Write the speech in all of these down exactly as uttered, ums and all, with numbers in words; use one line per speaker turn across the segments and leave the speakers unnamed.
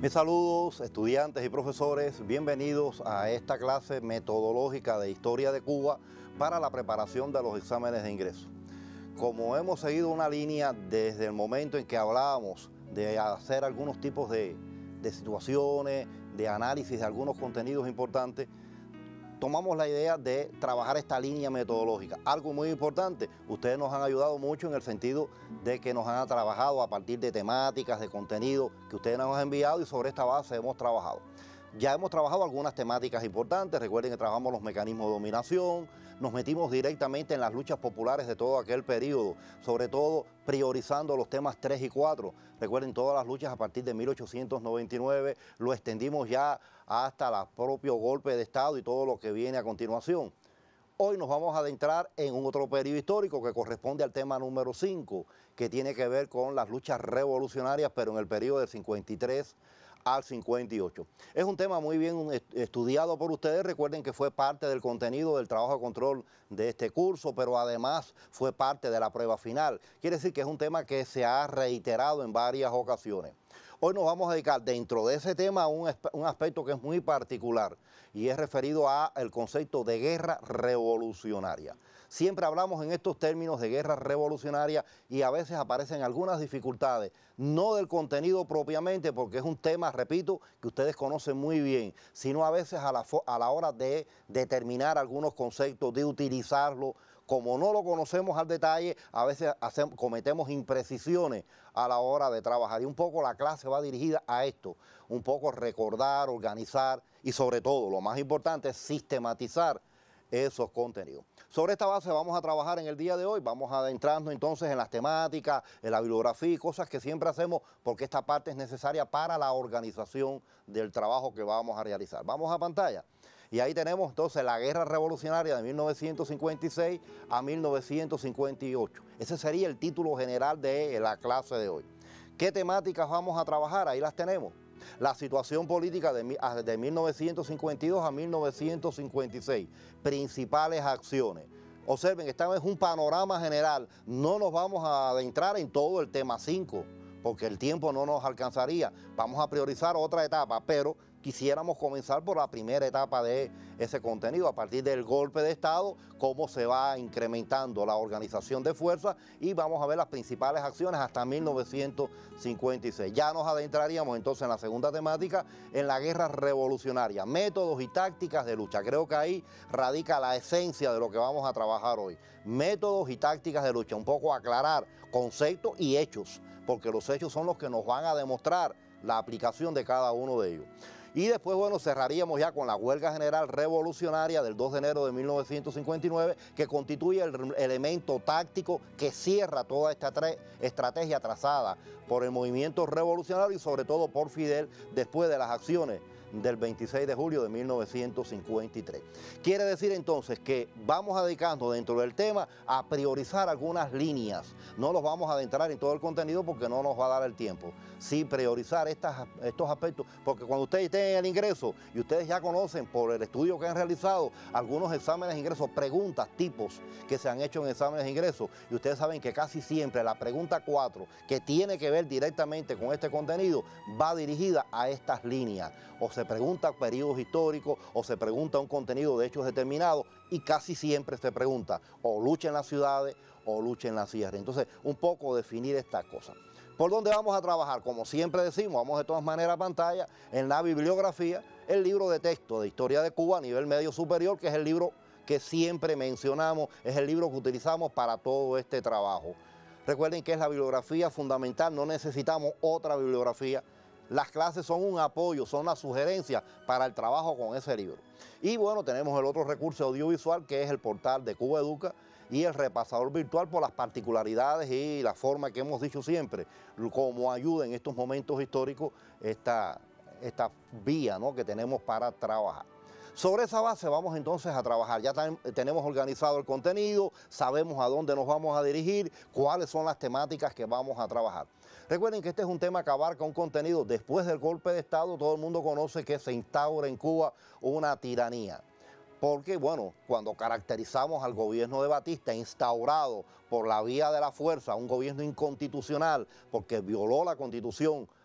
Mis saludos, estudiantes y profesores, bienvenidos a esta clase metodológica de Historia de Cuba para la preparación de los exámenes de ingreso. Como hemos seguido una línea desde el momento en que hablábamos de hacer algunos tipos de, de situaciones, de análisis de algunos contenidos importantes, tomamos la idea de trabajar esta línea metodológica. Algo muy importante, ustedes nos han ayudado mucho en el sentido de que nos han trabajado a partir de temáticas, de contenido que ustedes nos han enviado y sobre esta base hemos trabajado. Ya hemos trabajado algunas temáticas importantes, recuerden que trabajamos los mecanismos de dominación, nos metimos directamente en las luchas populares de todo aquel periodo, sobre todo priorizando los temas tres y cuatro. Recuerden todas las luchas a partir de mil ochocientos noventa y nueve, lo extendimos ya hasta el propio golpe de Estado y todo lo que viene a continuación. Hoy nos vamos a adentrar en un otro periodo histórico que corresponde al tema número cinco, que tiene que ver con las luchas revolucionarias, pero en el periodo del cincuenta y tres al cincuenta y ocho. Es un tema muy bien estudiado por ustedes. Recuerden que fue parte del contenido del trabajo de control de este curso, pero además fue parte de la prueba final. Quiere decir que es un tema que se ha reiterado en varias ocasiones. Hoy nos vamos a dedicar dentro de ese tema a un, un aspecto que es muy particular y es referido al concepto de guerra revolucionaria. Siempre hablamos en estos términos de guerra revolucionaria y a veces aparecen algunas dificultades, no del contenido propiamente, porque es un tema, repito, que ustedes conocen muy bien, sino a veces a la, a la hora de determinar algunos conceptos, de utilizarlo. Como no lo conocemos al detalle, a veces hacemos, cometemos imprecisiones a la hora de trabajar. Y un poco la clase va dirigida a esto, un poco recordar, organizar y sobre todo, lo más importante, es sistematizar esos contenidos. Sobre esta base vamos a trabajar en el día de hoy, vamos a adentrarnos entonces en las temáticas, en la bibliografía y cosas que siempre hacemos porque esta parte es necesaria para la organización del trabajo que vamos a realizar. Vamos a pantalla. Y ahí tenemos entonces la guerra revolucionaria de mil novecientos cincuenta y seis a mil novecientos cincuenta y ocho. Ese sería el título general de la clase de hoy. ¿Qué temáticas vamos a trabajar? Ahí las tenemos. La situación política de, de mil novecientos cincuenta y dos a mil novecientos cincuenta y seis. Principales acciones. Observen, esta es un panorama general. No nos vamos a adentrar en todo el tema cinco, porque el tiempo no nos alcanzaría. Vamos a priorizar otra etapa, pero quisiéramos comenzar por la primera etapa de ese contenido, a partir del golpe de Estado, cómo se va incrementando la organización de fuerzas y vamos a ver las principales acciones hasta mil novecientos cincuenta y seis. Ya nos adentraríamos entonces en la segunda temática, en la guerra revolucionaria, métodos y tácticas de lucha. Creo que ahí radica la esencia de lo que vamos a trabajar hoy. Métodos y tácticas de lucha, un poco aclarar conceptos y hechos, porque los hechos son los que nos van a demostrar la aplicación de cada uno de ellos. Y después, bueno, cerraríamos ya con la huelga general revolucionaria del dos de enero de mil novecientos cincuenta y nueve, que constituye el elemento táctico que cierra toda esta estrategia trazada por el movimiento revolucionario y sobre todo por Fidel después de las acciones del veintiséis de julio de mil novecientos cincuenta y tres. Quiere decir entonces que vamos a dedicarnos dentro del tema a priorizar algunas líneas. No los vamos a adentrar en todo el contenido porque no nos va a dar el tiempo. Sí priorizar estas, estos aspectos, porque cuando ustedes estén en el ingreso y ustedes ya conocen por el estudio que han realizado algunos exámenes de ingreso, preguntas, tipos que se han hecho en exámenes de ingreso, y ustedes saben que casi siempre la pregunta cuatro, que tiene que ver directamente con este contenido, va dirigida a estas líneas. O se pregunta periodos históricos o se pregunta un contenido de hechos determinados y casi siempre se pregunta o lucha en las ciudades o lucha en la sierra. Entonces, un poco definir estas cosas. ¿Por dónde vamos a trabajar? Como siempre decimos, vamos de todas maneras a pantalla, en la bibliografía, el libro de texto de Historia de Cuba a nivel medio superior, que es el libro que siempre mencionamos, es el libro que utilizamos para todo este trabajo. Recuerden que es la bibliografía fundamental, no necesitamos otra bibliografía. Las clases son un apoyo, son una sugerencia para el trabajo con ese libro. Y bueno, tenemos el otro recurso audiovisual que es el portal de Cuba Educa y el repasador virtual por las particularidades y la forma que hemos dicho siempre, como ayuda en estos momentos históricos esta, esta vía, ¿no?, que tenemos para trabajar. Sobre esa base vamos entonces a trabajar. Ya tenemos organizado el contenido, sabemos a dónde nos vamos a dirigir, cuáles son las temáticas que vamos a trabajar. Recuerden que este es un tema que abarca un contenido. Después del golpe de Estado, todo el mundo conoce que se instaura en Cuba una tiranía. Porque, bueno, cuando caracterizamos al gobierno de Batista, instaurado por la vía de la fuerza, un gobierno inconstitucional, porque violó la Constitución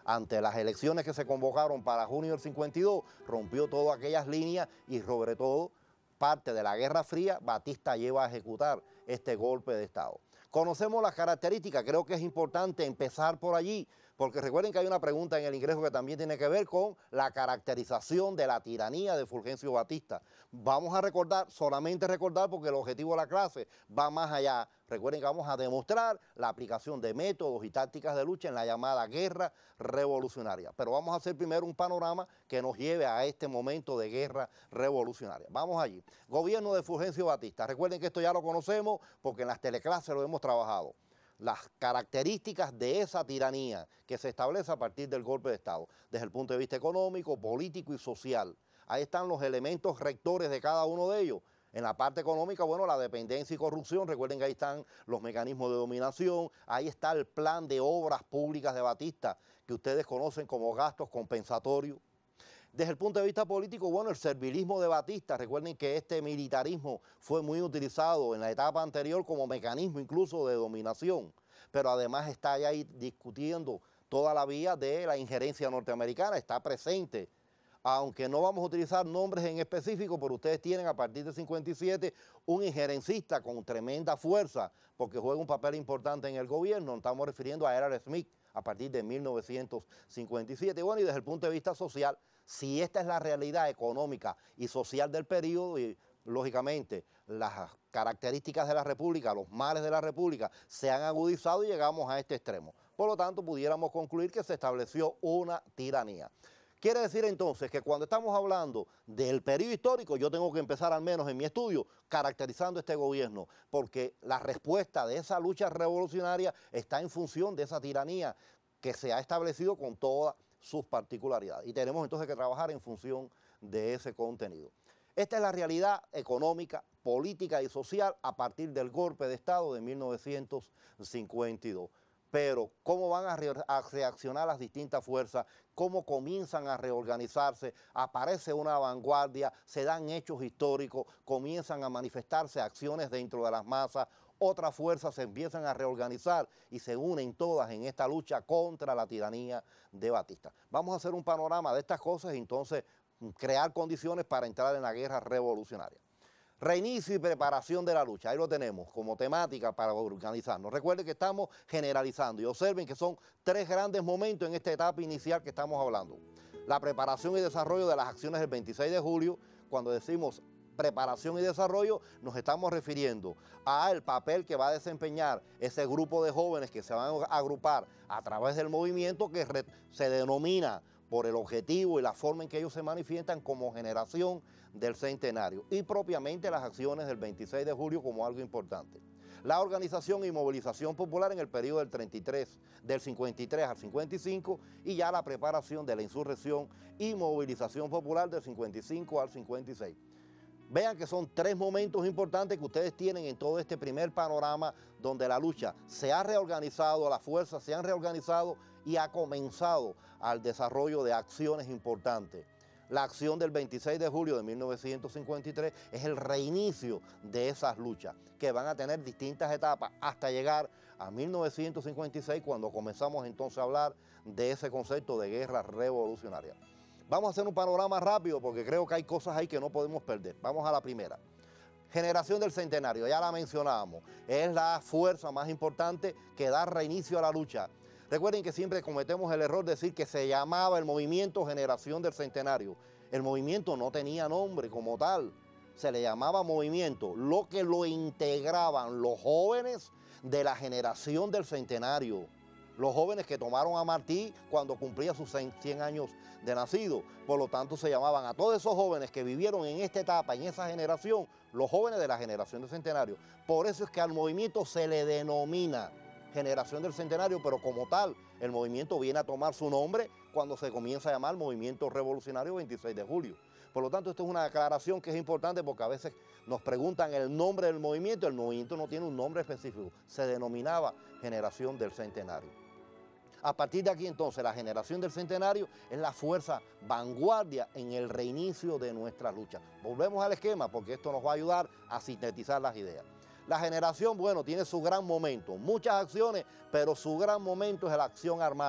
ante las elecciones que se convocaron para junio del cincuenta y dos, rompió todas aquellas líneas y sobre todo parte de la Guerra Fría, Batista lleva a ejecutar este golpe de Estado. Conocemos las características, creo que es importante empezar por allí, porque recuerden que hay una pregunta en el ingreso que también tiene que ver con la caracterización de la tiranía de Fulgencio Batista. Vamos a recordar, solamente recordar, porque el objetivo de la clase va más allá. Recuerden que vamos a demostrar la aplicación de métodos y tácticas de lucha en la llamada guerra revolucionaria. Pero vamos a hacer primero un panorama que nos lleve a este momento de guerra revolucionaria. Vamos allí. Gobierno de Fulgencio Batista. Recuerden que esto ya lo conocemos porque en las teleclases lo hemos trabajado. Las características de esa tiranía que se establece a partir del golpe de Estado, desde el punto de vista económico, político y social. Ahí están los elementos rectores de cada uno de ellos. En la parte económica, bueno, la dependencia y corrupción, recuerden que ahí están los mecanismos de dominación, ahí está el plan de obras públicas de Batista, que ustedes conocen como gastos compensatorios. Desde el punto de vista político, bueno, el servilismo de Batista, recuerden que este militarismo fue muy utilizado en la etapa anterior como mecanismo incluso de dominación, pero además está ahí discutiendo toda la vía de la injerencia norteamericana, está presente, aunque no vamos a utilizar nombres en específico, pero ustedes tienen a partir de cincuenta y siete un injerencista con tremenda fuerza, porque juega un papel importante en el gobierno, nos estamos refiriendo a Errol Smith a partir de mil novecientos cincuenta y siete. Bueno, y desde el punto de vista social, si esta es la realidad económica y social del periodo, y lógicamente las características de la República, los males de la República se han agudizado y llegamos a este extremo. Por lo tanto, pudiéramos concluir que se estableció una tiranía. Quiere decir entonces que cuando estamos hablando del periodo histórico, yo tengo que empezar al menos en mi estudio caracterizando este gobierno, porque la respuesta de esa lucha revolucionaria está en función de esa tiranía que se ha establecido con todas sus particularidades. Y tenemos entonces que trabajar en función de ese contenido. Esta es la realidad económica, política y social a partir del golpe de Estado de mil novecientos cincuenta y dos. Pero cómo van a, re a reaccionar las distintas fuerzas, cómo comienzan a reorganizarse, aparece una vanguardia, se dan hechos históricos, comienzan a manifestarse acciones dentro de las masas, otras fuerzas se empiezan a reorganizar y se unen todas en esta lucha contra la tiranía de Batista. Vamos a hacer un panorama de estas cosas y entonces crear condiciones para entrar en la guerra revolucionaria. Reinicio y preparación de la lucha, ahí lo tenemos como temática para organizarnos. Recuerden que estamos generalizando y observen que son tres grandes momentos en esta etapa inicial que estamos hablando. La preparación y desarrollo de las acciones del veintiséis de julio, cuando decimos preparación y desarrollo, nos estamos refiriendo al papel que va a desempeñar ese grupo de jóvenes que se van a agrupar a través del movimiento que se denomina por el objetivo y la forma en que ellos se manifiestan como generación del centenario y propiamente las acciones del veintiséis de julio como algo importante. La organización y movilización popular en el periodo del treinta y tres, del cincuenta y tres al cincuenta y cinco y ya la preparación de la insurrección y movilización popular del cincuenta y cinco al cincuenta y seis. Vean que son tres momentos importantes que ustedes tienen en todo este primer panorama donde la lucha se ha reorganizado, las fuerzas se han reorganizado y ha comenzado al desarrollo de acciones importantes. La acción del veintiséis de julio de mil novecientos cincuenta y tres es el reinicio de esas luchas que van a tener distintas etapas hasta llegar a mil novecientos cincuenta y seis cuando comenzamos entonces a hablar de ese concepto de guerra revolucionaria. Vamos a hacer un panorama rápido porque creo que hay cosas ahí que no podemos perder. Vamos a la primera. Generación del Centenario, ya la mencionábamos, es la fuerza más importante que da reinicio a la lucha. Recuerden que siempre cometemos el error de decir que se llamaba el movimiento Generación del Centenario. El movimiento no tenía nombre como tal, se le llamaba movimiento, lo que lo integraban los jóvenes de la generación del Centenario. Los jóvenes que tomaron a Martí cuando cumplía sus cien años de nacido. Por lo tanto, se llamaban a todos esos jóvenes que vivieron en esta etapa, en esa generación, los jóvenes de la generación del Centenario. Por eso es que al movimiento se le denomina Generación del Centenario, pero como tal, el movimiento viene a tomar su nombre cuando se comienza a llamar Movimiento Revolucionario veintiséis de julio. Por lo tanto, esto es una aclaración que es importante porque a veces nos preguntan el nombre del movimiento. El movimiento no tiene un nombre específico, se denominaba Generación del Centenario. A partir de aquí entonces la generación del centenario es la fuerza vanguardia en el reinicio de nuestra lucha. Volvemos al esquema porque esto nos va a ayudar a sintetizar las ideas. La generación, bueno, tiene su gran momento, muchas acciones, pero su gran momento es la acción armada.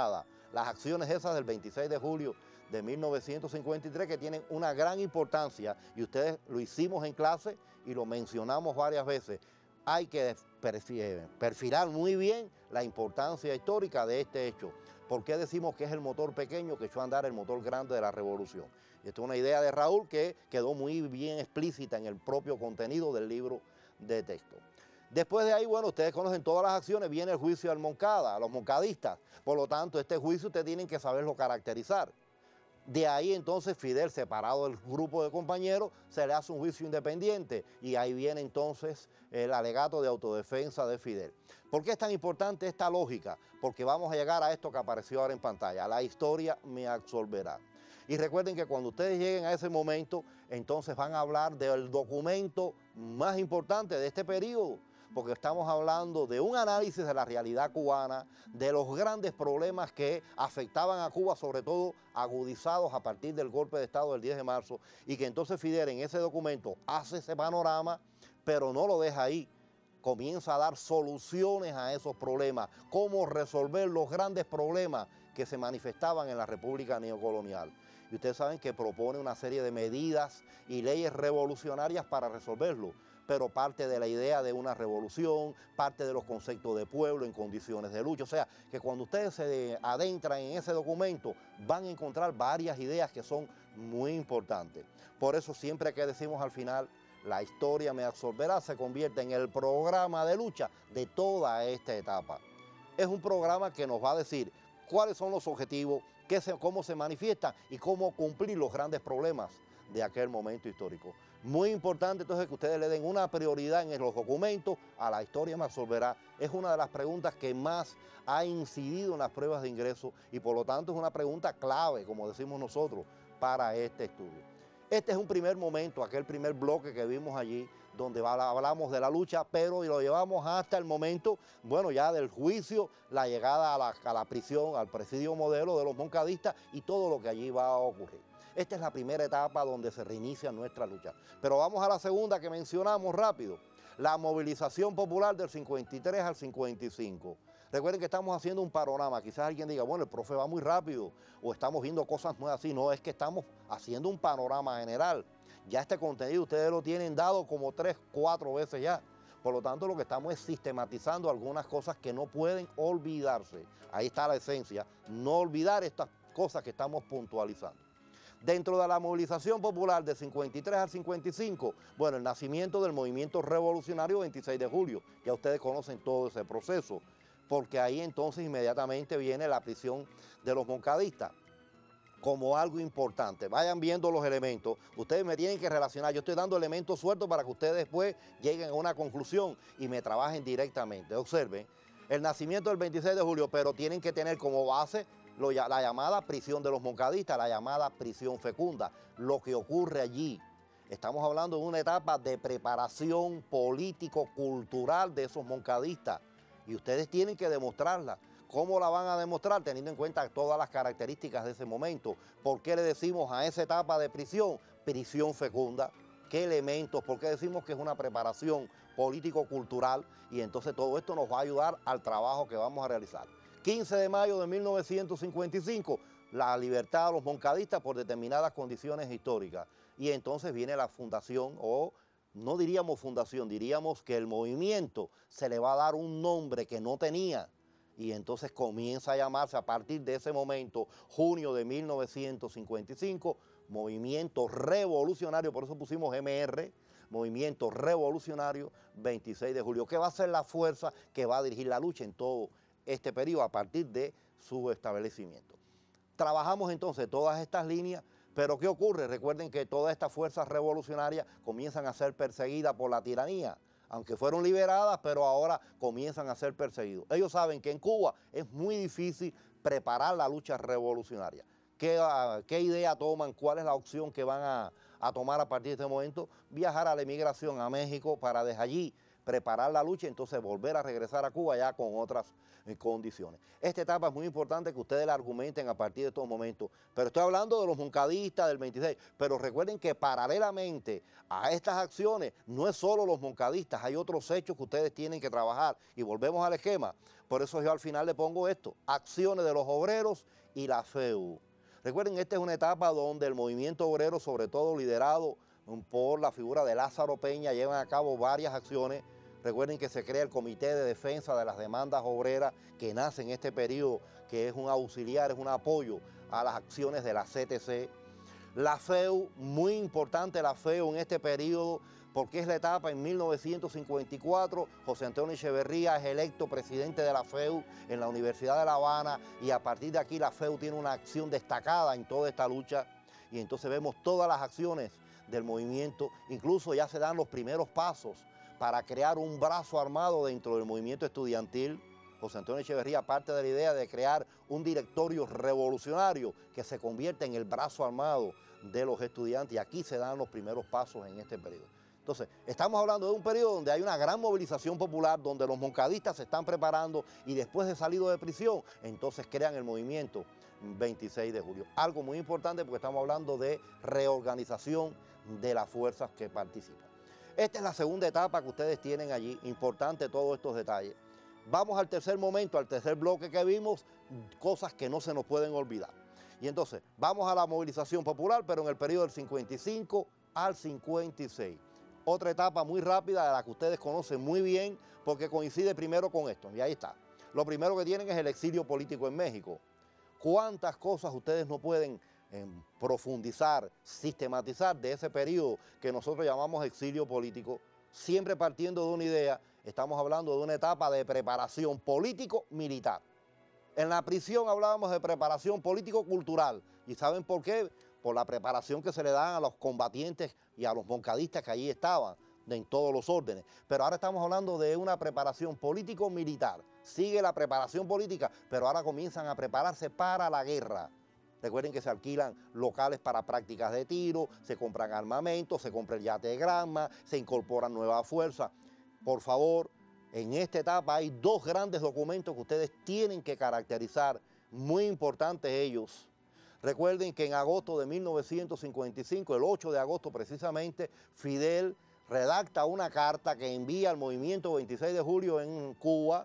las acciones esas del veintiséis de julio de mil novecientos cincuenta y tres, que tienen una gran importancia, y ustedes lo hicimos en clase y lo mencionamos varias veces. Hay que perfilar muy bien la importancia histórica de este hecho. ¿Por qué decimos que es el motor pequeño que echó a andar el motor grande de la revolución? Esta es una idea de Raúl que quedó muy bien explícita en el propio contenido del libro de texto. Después de ahí, bueno, ustedes conocen todas las acciones, viene el juicio al Moncada, a los moncadistas. Por lo tanto, este juicio ustedes tienen que saberlo caracterizar. De ahí entonces Fidel, separado del grupo de compañeros, se le hace un juicio independiente y ahí viene entonces el alegato de autodefensa de Fidel. ¿Por qué es tan importante esta lógica? Porque vamos a llegar a esto que apareció ahora en pantalla, la historia me absolverá. Y recuerden que cuando ustedes lleguen a ese momento, entonces van a hablar del documento más importante de este periodo, porque estamos hablando de un análisis de la realidad cubana, de los grandes problemas que afectaban a Cuba, sobre todo agudizados a partir del golpe de Estado del diez de marzo, y que entonces Fidel en ese documento hace ese panorama, pero no lo deja ahí. Comienza a dar soluciones a esos problemas, cómo resolver los grandes problemas que se manifestaban en la República neocolonial. Y ustedes saben que propone una serie de medidas y leyes revolucionarias para resolverlo, pero parte de la idea de una revolución, parte de los conceptos de pueblo en condiciones de lucha. O sea, que cuando ustedes se adentran en ese documento van a encontrar varias ideas que son muy importantes. Por eso siempre que decimos al final, la historia me absolverá, se convierte en el programa de lucha de toda esta etapa. Es un programa que nos va a decir cuáles son los objetivos, qué se, cómo se manifiestan y cómo cumplir los grandes problemas de aquel momento histórico. Muy importante entonces que ustedes le den una prioridad en los documentos a la historia me absolverá. Es una de las preguntas que más ha incidido en las pruebas de ingreso y por lo tanto es una pregunta clave, como decimos nosotros, para este estudio. Este es un primer momento, aquel primer bloque que vimos allí, donde hablamos de la lucha, pero lo llevamos hasta el momento, bueno, ya del juicio, la llegada a la, a la prisión, al presidio modelo de los moncadistas y todo lo que allí va a ocurrir. Esta es la primera etapa donde se reinicia nuestra lucha. Pero vamos a la segunda que mencionamos rápido, la movilización popular del cincuenta y tres al cincuenta y cinco. Recuerden que estamos haciendo un panorama, quizás alguien diga, bueno, el profe va muy rápido o estamos viendo cosas nuevas así. No, es que estamos haciendo un panorama general. Ya este contenido ustedes lo tienen dado como tres, cuatro veces ya. Por lo tanto, lo que estamos es sistematizando algunas cosas que no pueden olvidarse. Ahí está la esencia, no olvidar estas cosas que estamos puntualizando. Dentro de la movilización popular de cincuenta y tres al cincuenta y cinco, bueno, el nacimiento del movimiento revolucionario veintiséis de julio, ya ustedes conocen todo ese proceso, porque ahí entonces inmediatamente viene la prisión de los moncadistas como algo importante. Vayan viendo los elementos, ustedes me tienen que relacionar, yo estoy dando elementos sueltos para que ustedes después lleguen a una conclusión y me trabajen directamente. Observen, el nacimiento del veintiséis de julio, pero tienen que tener como base Lo, la llamada prisión de los moncadistas, la llamada prisión fecunda, lo que ocurre allí. Estamos hablando de una etapa de preparación político-cultural de esos moncadistas y ustedes tienen que demostrarla. ¿Cómo la van a demostrar? Teniendo en cuenta todas las características de ese momento. ¿Por qué le decimos a esa etapa de prisión, prisión fecunda? ¿Qué elementos? ¿Por qué decimos que es una preparación político-cultural? Y entonces todo esto nos va a ayudar al trabajo que vamos a realizar. quince de mayo de mil novecientos cincuenta y cinco, la libertad de los moncadistas por determinadas condiciones históricas. Y entonces viene la fundación, o no diríamos fundación, diríamos que el movimiento se le va a dar un nombre que no tenía. Y entonces comienza a llamarse a partir de ese momento, junio de mil novecientos cincuenta y cinco, Movimiento Revolucionario, por eso pusimos M R, Movimiento Revolucionario veintiséis de julio, que va a ser la fuerza que va a dirigir la lucha en todo este periodo a partir de su establecimiento. Trabajamos entonces todas estas líneas, pero ¿qué ocurre? Recuerden que todas estas fuerzas revolucionarias comienzan a ser perseguidas por la tiranía, aunque fueron liberadas, pero ahora comienzan a ser perseguidos. Ellos saben que en Cuba es muy difícil preparar la lucha revolucionaria. ¿Qué, uh, qué idea toman? ¿Cuál es la opción que van a, a tomar a partir de este momento? Viajar a la emigración a México para desde allí preparar la lucha y entonces volver a regresar a Cuba ya con otras eh, condiciones. Esta etapa es muy importante que ustedes la argumenten a partir de estos momentos, pero estoy hablando de los moncadistas del veintiséis, pero recuerden que paralelamente a estas acciones no es solo los moncadistas, hay otros hechos que ustedes tienen que trabajar y volvemos al esquema. Por eso yo al final le pongo esto, acciones de los obreros y la F E U. Recuerden, esta es una etapa donde el movimiento obrero, sobre todo liderado por la figura de Lázaro Peña, llevan a cabo varias acciones. Recuerden que se crea el Comité de Defensa de las Demandas Obreras, que nace en este periodo, que es un auxiliar, es un apoyo a las acciones de la C T C. La F E U, muy importante la F E U en este periodo, porque es la etapa en mil novecientos cincuenta y cuatro, José Antonio Echeverría es electo presidente de la F E U en la Universidad de La Habana, y a partir de aquí la F E U tiene una acción destacada en toda esta lucha, y entonces vemos todas las acciones del movimiento, incluso ya se dan los primeros pasos para crear un brazo armado dentro del movimiento estudiantil. José Antonio Echeverría parte de la idea de crear un directorio revolucionario que se convierta en el brazo armado de los estudiantes, y aquí se dan los primeros pasos en este periodo. Entonces, estamos hablando de un periodo donde hay una gran movilización popular, donde los moncadistas se están preparando y después de salido de prisión, entonces crean el movimiento veintiséis de julio. Algo muy importante porque estamos hablando de reorganización de las fuerzas que participan. Esta es la segunda etapa que ustedes tienen allí, importante todos estos detalles. Vamos al tercer momento, al tercer bloque que vimos, cosas que no se nos pueden olvidar. Y entonces, vamos a la movilización popular, pero en el periodo del cincuenta y cinco al cincuenta y seis. Otra etapa muy rápida de la que ustedes conocen muy bien, porque coincide primero con esto, y ahí está. Lo primero que tienen es el exilio político en México. ¿Cuántas cosas ustedes no pueden eh, profundizar, sistematizar de ese periodo que nosotros llamamos exilio político? Siempre partiendo de una idea, estamos hablando de una etapa de preparación político-militar. En la prisión hablábamos de preparación político-cultural. ¿Y saben por qué? Por la preparación que se le dan a los combatientes y a los moncadistas que allí estaban, en todos los órdenes. Pero ahora estamos hablando de una preparación político-militar. Sigue la preparación política, pero ahora comienzan a prepararse para la guerra. Recuerden que se alquilan locales para prácticas de tiro, se compran armamentos, se compra el yate de Granma, se incorporan nuevas fuerzas. Por favor, en esta etapa hay dos grandes documentos que ustedes tienen que caracterizar, muy importantes ellos. Recuerden que en agosto de mil novecientos cincuenta y cinco, el ocho de agosto precisamente, Fidel redacta una carta que envía al movimiento veintiséis de julio en Cuba,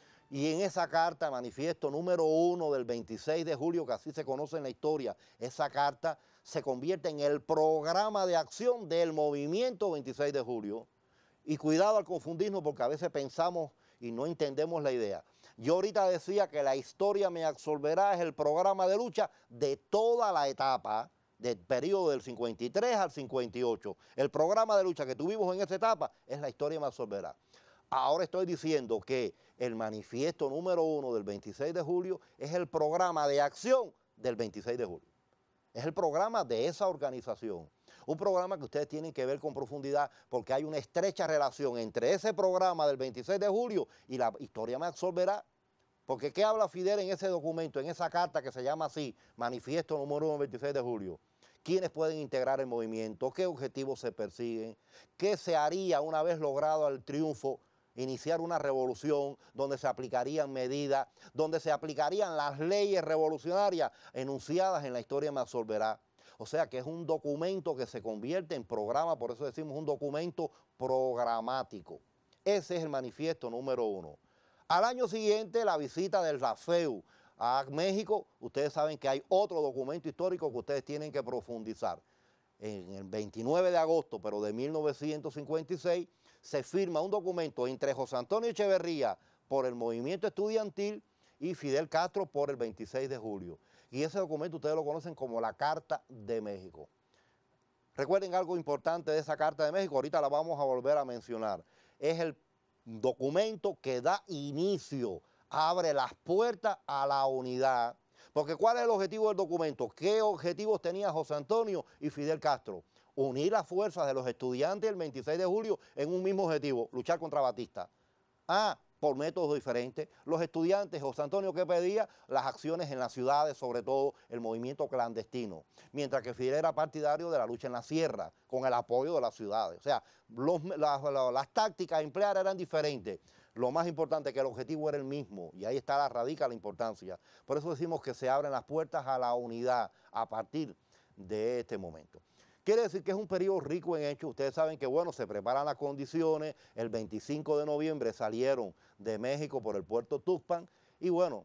y en esa carta, manifiesto número uno del veintiséis de julio, que así se conoce en la historia, esa carta se convierte en el programa de acción del movimiento veintiséis de julio. Y cuidado al confundirnos, porque a veces pensamos y no entendemos la idea. Yo ahorita decía que la historia me absolverá es el programa de lucha de toda la etapa, del periodo del cincuenta y tres al cincuenta y ocho. El programa de lucha que tuvimos en esa etapa es la historia me absolverá. Ahora estoy diciendo que el manifiesto número uno del veintiséis de julio es el programa de acción del veintiséis de julio. Es el programa de esa organización. Un programa que ustedes tienen que ver con profundidad, porque hay una estrecha relación entre ese programa del veintiséis de julio y la historia me absolverá. Porque ¿qué habla Fidel en ese documento, en esa carta que se llama así, manifiesto número uno del veintiséis de julio? ¿Quiénes pueden integrar el movimiento? ¿Qué objetivos se persiguen? ¿Qué se haría una vez logrado el triunfo? Iniciar una revolución donde se aplicarían medidas, donde se aplicarían las leyes revolucionarias enunciadas en la historia me absolverá. O sea que es un documento que se convierte en programa, por eso decimos un documento programático. Ese es el manifiesto número uno. Al año siguiente, la visita del la F E U a México. Ustedes saben que hay otro documento histórico que ustedes tienen que profundizar. En el veintinueve de agosto, pero de mil novecientos cincuenta y seis, se firma un documento entre José Antonio Echeverría por el movimiento estudiantil y Fidel Castro por el veintiséis de julio. Y ese documento ustedes lo conocen como la Carta de México. Recuerden algo importante de esa Carta de México, ahorita la vamos a volver a mencionar. Es el documento que da inicio, abre las puertas a la unidad. Porque ¿cuál es el objetivo del documento? ¿Qué objetivos tenía José Antonio y Fidel Castro? Unir las fuerzas de los estudiantes el veintiséis de julio en un mismo objetivo, luchar contra Batista. Ah, por métodos diferentes. Los estudiantes, José Antonio, ¿qué pedía? Las acciones en las ciudades, sobre todo el movimiento clandestino. Mientras que Fidel era partidario de la lucha en la sierra, con el apoyo de las ciudades. O sea, los, las, las, las tácticas a emplear eran diferentes. Lo más importante es que el objetivo era el mismo, y ahí está la radica la importancia. Por eso decimos que se abren las puertas a la unidad a partir de este momento. Quiere decir que es un periodo rico en hechos. Ustedes saben que, bueno, se preparan las condiciones. El veinticinco de noviembre salieron de México por el puerto Tuxpan y, bueno,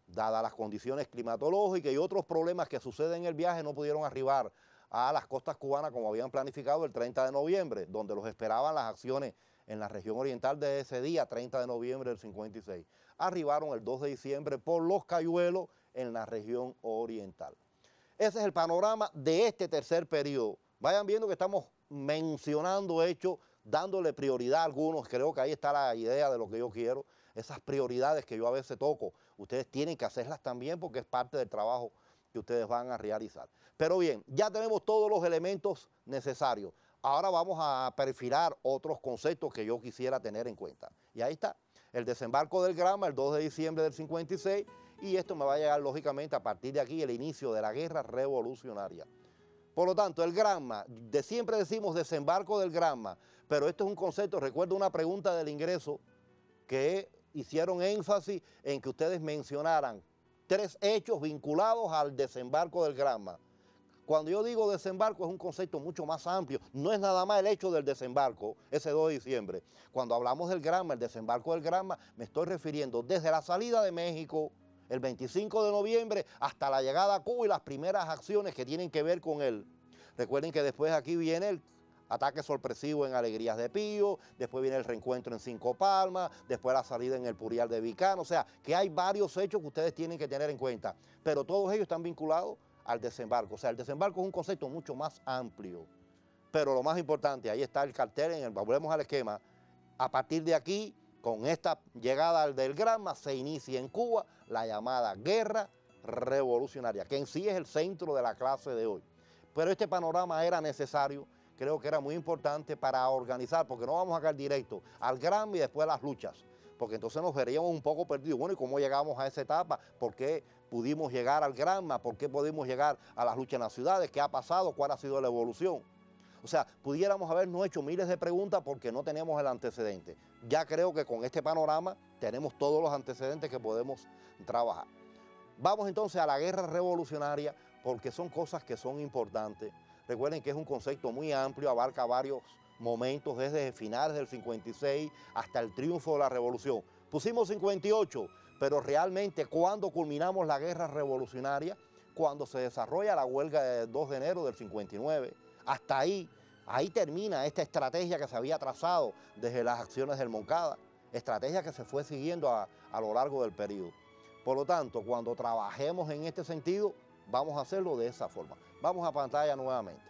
dadas las condiciones climatológicas y otros problemas que suceden en el viaje, no pudieron arribar a las costas cubanas como habían planificado el treinta de noviembre, donde los esperaban las acciones en la región oriental de ese día, treinta de noviembre del cincuenta y seis. Arribaron el dos de diciembre por Los Cayuelos en la región oriental. Ese es el panorama de este tercer periodo. Vayan viendo que estamos mencionando hechos, dándole prioridad a algunos. Creo que ahí está la idea de lo que yo quiero. Esas prioridades que yo a veces toco, ustedes tienen que hacerlas también porque es parte del trabajo que ustedes van a realizar. Pero bien, ya tenemos todos los elementos necesarios. Ahora vamos a perfilar otros conceptos que yo quisiera tener en cuenta. Y ahí está, el desembarco del Granma el dos de diciembre del cincuenta y seis, y esto me va a llegar lógicamente a partir de aquí el inicio de la guerra revolucionaria. Por lo tanto, el Granma, de siempre decimos desembarco del Granma, pero esto es un concepto, recuerdo una pregunta del ingreso que hicieron énfasis en que ustedes mencionaran tres hechos vinculados al desembarco del Granma. Cuando yo digo desembarco es un concepto mucho más amplio, no es nada más el hecho del desembarco, ese dos de diciembre. Cuando hablamos del Granma, el desembarco del Granma, me estoy refiriendo desde la salida de México, el veinticinco de noviembre, hasta la llegada a Cuba y las primeras acciones que tienen que ver con él. Recuerden que después aquí viene el ataque sorpresivo en Alegrías de Pío, después viene el reencuentro en Cinco Palmas, después la salida en el Purial de Vicano, o sea, que hay varios hechos que ustedes tienen que tener en cuenta, pero todos ellos están vinculados al desembarco. O sea, el desembarco es un concepto mucho más amplio, pero lo más importante, ahí está el cartel, en el, volvemos al esquema, a partir de aquí, con esta llegada del Granma, se inicia en Cuba la llamada guerra revolucionaria, que en sí es el centro de la clase de hoy. Pero este panorama era necesario, creo que era muy importante para organizar, porque no vamos a caer directo al Granma y después a las luchas, porque entonces nos veríamos un poco perdidos. Bueno, ¿y cómo llegamos a esa etapa? ¿Por qué pudimos llegar al Granma? ¿Por qué pudimos llegar a las luchas en las ciudades? ¿Qué ha pasado? ¿Cuál ha sido la evolución? O sea, pudiéramos habernos hecho miles de preguntas porque no tenemos el antecedente. Ya creo que con este panorama tenemos todos los antecedentes que podemos trabajar. Vamos entonces a la guerra revolucionaria porque son cosas que son importantes. Recuerden que es un concepto muy amplio, abarca varios momentos desde finales del cincuenta y seis hasta el triunfo de la revolución. Pusimos cincuenta y ocho, pero realmente cuando culminamos la guerra revolucionaria, cuando se desarrolla la huelga del dos de enero del cincuenta y nueve, hasta ahí, ahí termina esta estrategia que se había trazado desde las acciones del Moncada, estrategia que se fue siguiendo a, a lo largo del periodo. Por lo tanto, cuando trabajemos en este sentido, vamos a hacerlo de esa forma. Vamos a pantalla nuevamente.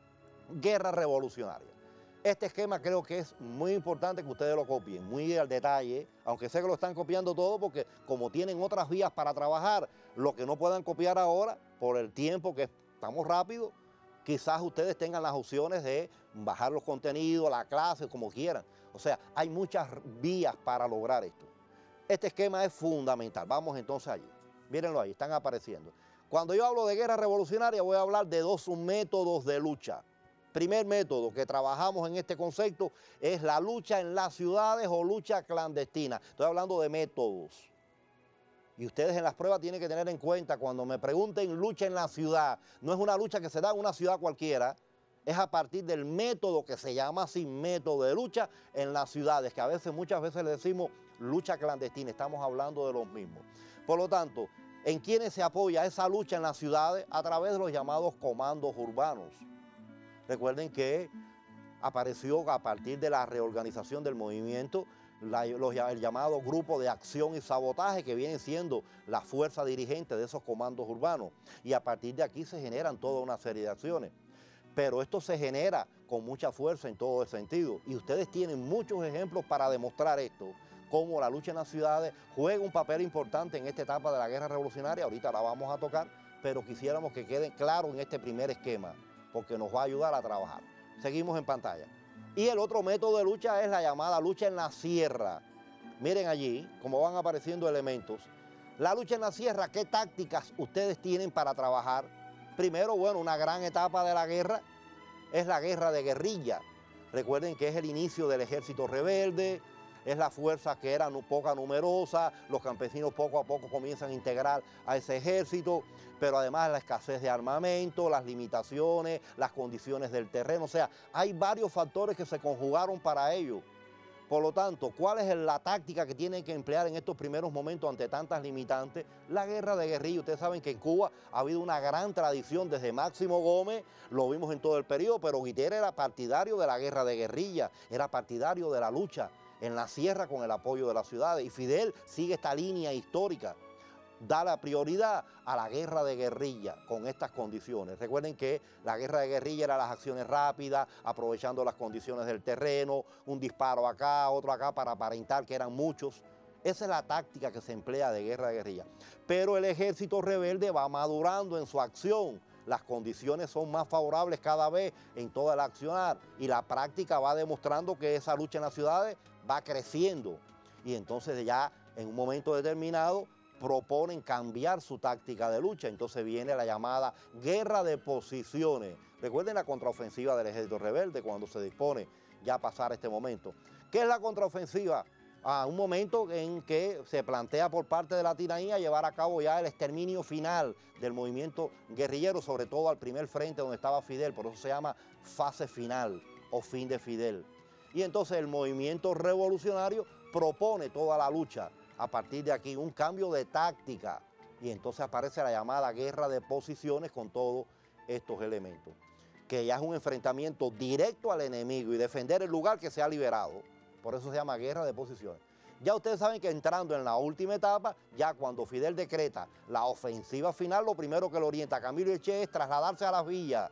Guerra revolucionaria. Este esquema creo que es muy importante que ustedes lo copien, muy al detalle, aunque sé que lo están copiando todo porque como tienen otras vías para trabajar, lo que no puedan copiar ahora, por el tiempo que estamos rápido, quizás ustedes tengan las opciones de bajar los contenidos, la clase, como quieran. O sea, hay muchas vías para lograr esto. Este esquema es fundamental. Vamos entonces allí. Mírenlo ahí, están apareciendo. Cuando yo hablo de guerra revolucionaria, voy a hablar de dos métodos de lucha. Primer método que trabajamos en este concepto es la lucha en las ciudades o lucha clandestina. Estoy hablando de métodos. Y ustedes en las pruebas tienen que tener en cuenta, cuando me pregunten lucha en la ciudad, no es una lucha que se da en una ciudad cualquiera, es a partir del método que se llama así, método de lucha en las ciudades, que a veces, muchas veces le decimos lucha clandestina, estamos hablando de los mismos. Por lo tanto, ¿en quiénes se apoya esa lucha en las ciudades? A través de los llamados comandos urbanos. Recuerden que apareció a partir de la reorganización del movimiento la, los, el llamado Grupo de Acción y Sabotaje, que viene siendo la fuerza dirigente de esos comandos urbanos. Y a partir de aquí se generan toda una serie de acciones. Pero esto se genera con mucha fuerza en todo el sentido. Y ustedes tienen muchos ejemplos para demostrar esto, cómo la lucha en las ciudades juega un papel importante en esta etapa de la guerra revolucionaria. Ahorita la vamos a tocar, pero quisiéramos que quede claro en este primer esquema, porque nos va a ayudar a trabajar. Seguimos en pantalla. Y el otro método de lucha es la llamada lucha en la sierra. Miren allí cómo van apareciendo elementos. La lucha en la sierra, ¿qué tácticas ustedes tienen para trabajar? Primero, bueno, una gran etapa de la guerra es la guerra de guerrilla. Recuerden que es el inicio del ejército rebelde, es la fuerza que era poca numerosa, los campesinos poco a poco comienzan a integrar a ese ejército, pero además la escasez de armamento, las limitaciones, las condiciones del terreno, o sea, hay varios factores que se conjugaron para ello. Por lo tanto, ¿cuál es la táctica que tienen que emplear en estos primeros momentos ante tantas limitantes? La guerra de guerrilla. Ustedes saben que en Cuba ha habido una gran tradición desde Máximo Gómez, lo vimos en todo el periodo, pero Guiter era partidario de la guerra de guerrilla, era partidario de la lucha en la sierra con el apoyo de las ciudades. Y Fidel sigue esta línea histórica, da la prioridad a la guerra de guerrilla con estas condiciones. Recuerden que la guerra de guerrilla era las acciones rápidas, aprovechando las condiciones del terreno, un disparo acá, otro acá para aparentar que eran muchos. Esa es la táctica que se emplea de guerra de guerrilla. Pero el ejército rebelde va madurando en su acción. Las condiciones son más favorables cada vez en toda el accionar y la práctica va demostrando que esa lucha en las ciudades va creciendo. Y entonces ya en un momento determinado proponen cambiar su táctica de lucha. Entonces viene la llamada guerra de posiciones. Recuerden la contraofensiva del ejército rebelde cuando se dispone ya a pasar este momento. ¿Qué es la contraofensiva? A un momento en que se plantea por parte de la tiranía llevar a cabo ya el exterminio final del movimiento guerrillero, sobre todo al primer frente donde estaba Fidel, por eso se llama fase final o fin de Fidel. Y entonces el movimiento revolucionario propone toda la lucha. A partir de aquí, un cambio de táctica. Y entonces aparece la llamada guerra de posiciones con todos estos elementos. Que ya es un enfrentamiento directo al enemigo y defender el lugar que se ha liberado. Por eso se llama guerra de posiciones. Ya ustedes saben que entrando en la última etapa, ya cuando Fidel decreta la ofensiva final, lo primero que lo orienta a Camilo y Che es trasladarse a las villas.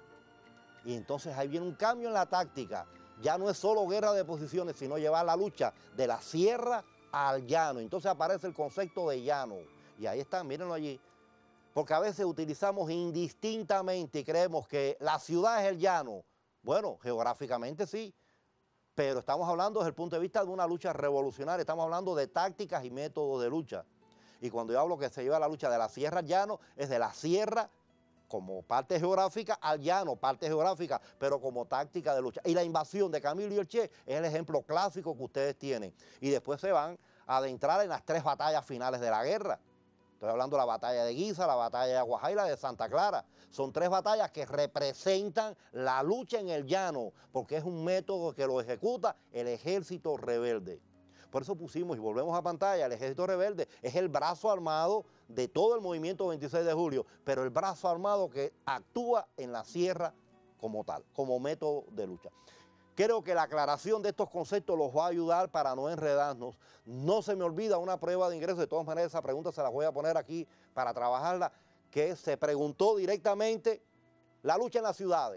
Y entonces ahí viene un cambio en la táctica. Ya no es solo guerra de posiciones, sino llevar la lucha de la sierra al llano. Entonces aparece el concepto de llano. Y ahí está, mírenlo allí. Porque a veces utilizamos indistintamente y creemos que la ciudad es el llano. Bueno, geográficamente sí, pero estamos hablando desde el punto de vista de una lucha revolucionaria. Estamos hablando de tácticas y métodos de lucha. Y cuando yo hablo que se lleva la lucha de la sierra al llano, es de la sierra como parte geográfica al llano, parte geográfica, pero como táctica de lucha. Y la invasión de Camilo y el Che es el ejemplo clásico que ustedes tienen. Y después se van a adentrar en las tres batallas finales de la guerra. Estoy hablando de la batalla de Guisa, la batalla de Aguajá y la de Santa Clara. Son tres batallas que representan la lucha en el llano, porque es un método que lo ejecuta el ejército rebelde. Por eso pusimos y volvemos a pantalla, el ejército rebelde es el brazo armado de todo el movimiento veintiséis de julio, pero el brazo armado que actúa en la sierra como tal, como método de lucha. Creo que la aclaración de estos conceptos los va a ayudar para no enredarnos. No se me olvida una prueba de ingreso, de todas maneras esa pregunta se la voy a poner aquí para trabajarla, que se preguntó directamente la lucha en las ciudades.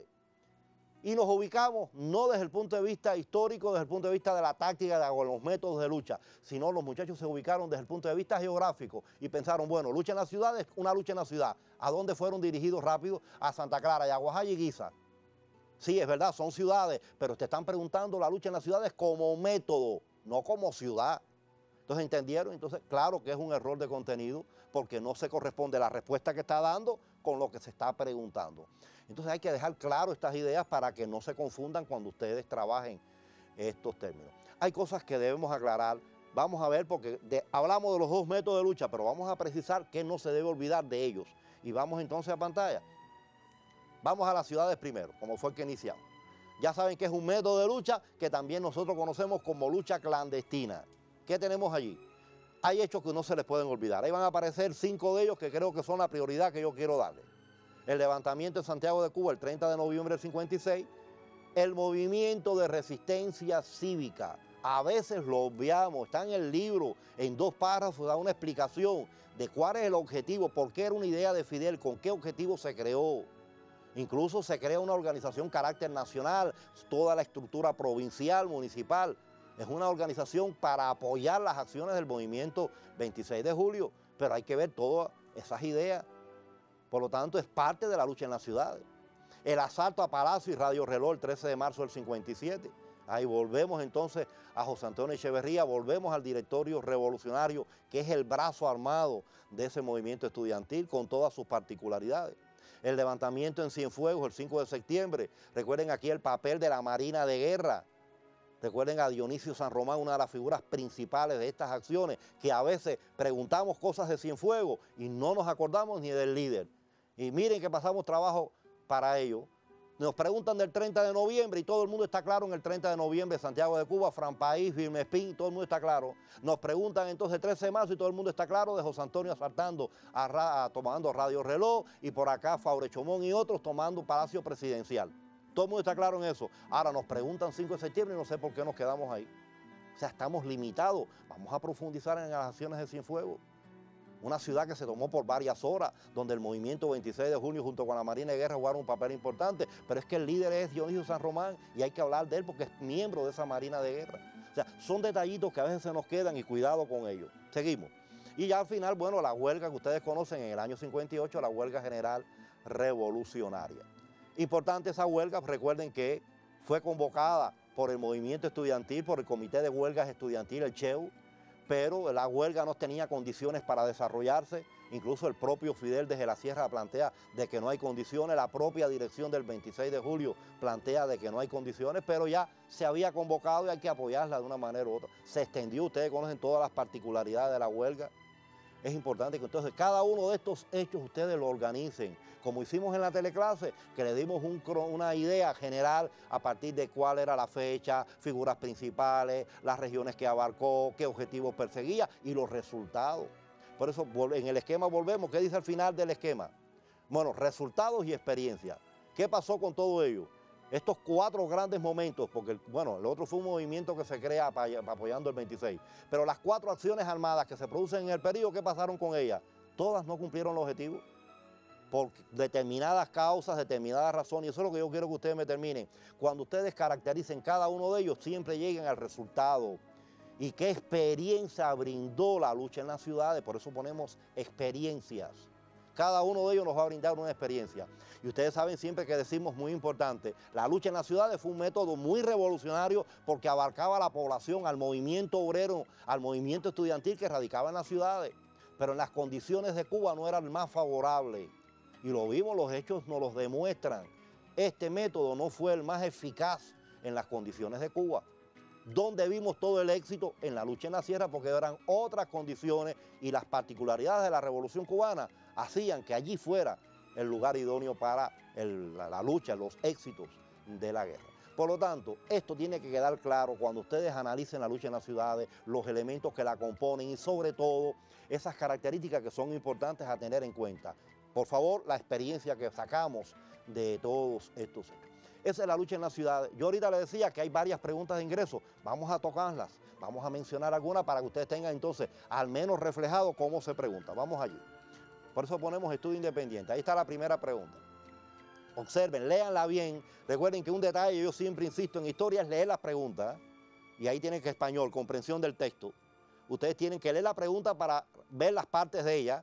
Y nos ubicamos no desde el punto de vista histórico, desde el punto de vista de la táctica de, o los métodos de lucha, sino los muchachos se ubicaron desde el punto de vista geográfico y pensaron, bueno, lucha en la ciudad es una lucha en la ciudad. ¿A dónde fueron dirigidos rápido? A Santa Clara, y Aguajá y Guisa. Sí, es verdad, son ciudades, pero te están preguntando la lucha en las ciudades como método, no como ciudad. Entonces, ¿entendieron? Entonces, claro que es un error de contenido porque no se corresponde la respuesta que está dando con lo que se está preguntando. Entonces, hay que dejar claro estas ideas para que no se confundan cuando ustedes trabajen estos términos. Hay cosas que debemos aclarar. Vamos a ver, porque de, hablamos de los dos métodos de lucha, pero vamos a precisar que no se debe olvidar de ellos. Y vamos entonces a pantalla. Vamos a las ciudades primero, como fue el que iniciamos. Ya saben que es un método de lucha que también nosotros conocemos como lucha clandestina. ¿Qué tenemos allí? Hay hechos que no se les pueden olvidar. Ahí van a aparecer cinco de ellos que creo que son la prioridad que yo quiero darle. El levantamiento en Santiago de Cuba el treinta de noviembre del cincuenta y seis, el movimiento de resistencia cívica. A veces lo obviamos, está en el libro, en dos párrafos da una explicación de cuál es el objetivo, por qué era una idea de Fidel, con qué objetivo se creó. Incluso se crea una organización carácter nacional, toda la estructura provincial, municipal. Es una organización para apoyar las acciones del movimiento veintiséis de julio, pero hay que ver todas esas ideas. Por lo tanto, es parte de la lucha en las ciudades. El asalto a Palacio y Radio Reloj el trece de marzo del cincuenta y siete. Ahí volvemos entonces a José Antonio Echeverría, volvemos al directorio revolucionario, que es el brazo armado de ese movimiento estudiantil con todas sus particularidades. El levantamiento en Cienfuegos el cinco de septiembre. Recuerden aquí el papel de la Marina de Guerra. Recuerden a Dionisio San Román, una de las figuras principales de estas acciones, que a veces preguntamos cosas de Cienfuegos y no nos acordamos ni del líder. Y miren que pasamos trabajo para ello. Nos preguntan del treinta de noviembre y todo el mundo está claro en el treinta de noviembre, Santiago de Cuba, Fran País, Firme Espín, todo el mundo está claro. Nos preguntan entonces trece de marzo y todo el mundo está claro de José Antonio asaltando, a ra, a, tomando Radio Reloj y por acá Faure Chomón y otros tomando Palacio Presidencial. Todo el mundo está claro en eso. Ahora nos preguntan cinco de septiembre y no sé por qué nos quedamos ahí. O sea, estamos limitados. Vamos a profundizar en las acciones de Cienfuegos. Una ciudad que se tomó por varias horas, donde el movimiento veintiséis de junio junto con la Marina de Guerra jugaron un papel importante, pero es que el líder es Dionisio San Román y hay que hablar de él porque es miembro de esa Marina de Guerra. O sea, son detallitos que a veces se nos quedan y cuidado con ellos. Seguimos. Y ya al final, bueno, la huelga que ustedes conocen en el año cincuenta y ocho, la huelga general revolucionaria. Importante esa huelga, recuerden que fue convocada por el movimiento estudiantil, por el Comité de Huelgas Estudiantil, el C H E U, pero la huelga no tenía condiciones para desarrollarse, incluso el propio Fidel desde la Sierra plantea de que no hay condiciones, la propia dirección del veintiséis de julio plantea de que no hay condiciones, pero ya se había convocado y hay que apoyarla de una manera u otra. Se extendió, ustedes conocen todas las particularidades de la huelga. Es importante que entonces cada uno de estos hechos ustedes lo organicen, como hicimos en la teleclase, que le dimos un, una idea general a partir de cuál era la fecha, figuras principales, las regiones que abarcó, qué objetivos perseguía y los resultados. Por eso en el esquema volvemos, ¿qué dice al final del esquema? Bueno, resultados y experiencia. ¿Qué pasó con todo ello? Estos cuatro grandes momentos, porque bueno, el otro fue un movimiento que se crea apoyando el veintiséis, pero las cuatro acciones armadas que se producen en el periodo, ¿qué pasaron con ellas? Todas no cumplieron los objetivos por determinadas causas, determinadas razones, y eso es lo que yo quiero que ustedes me terminen. Cuando ustedes caractericen cada uno de ellos, siempre lleguen al resultado. ¿Y qué experiencia brindó la lucha en las ciudades? Por eso ponemos experiencias. Cada uno de ellos nos va a brindar una experiencia. Y ustedes saben siempre que decimos muy importante, la lucha en las ciudades fue un método muy revolucionario porque abarcaba a la población, al movimiento obrero, al movimiento estudiantil que radicaba en las ciudades. Pero en las condiciones de Cuba no era el más favorable. Y lo vimos, los hechos nos los demuestran. Este método no fue el más eficaz en las condiciones de Cuba. Donde vimos todo el éxito en la lucha en la sierra porque eran otras condiciones y las particularidades de la Revolución Cubana hacían que allí fuera el lugar idóneo para el, la, la lucha, los éxitos de la guerra. Por lo tanto, esto tiene que quedar claro cuando ustedes analicen la lucha en las ciudades, los elementos que la componen y sobre todo esas características que son importantes a tener en cuenta. Por favor, la experiencia que sacamos de todos estos hechos. Esa es la lucha en las ciudades. Yo ahorita les decía que hay varias preguntas de ingreso. Vamos a tocarlas, vamos a mencionar algunas para que ustedes tengan entonces al menos reflejado cómo se pregunta. Vamos allí. Por eso ponemos estudio independiente. Ahí está la primera pregunta. Observen, léanla bien. Recuerden que un detalle, yo siempre insisto en historia, es leer las preguntas. Y ahí tienen que español, comprensión del texto. Ustedes tienen que leer la pregunta para ver las partes de ella,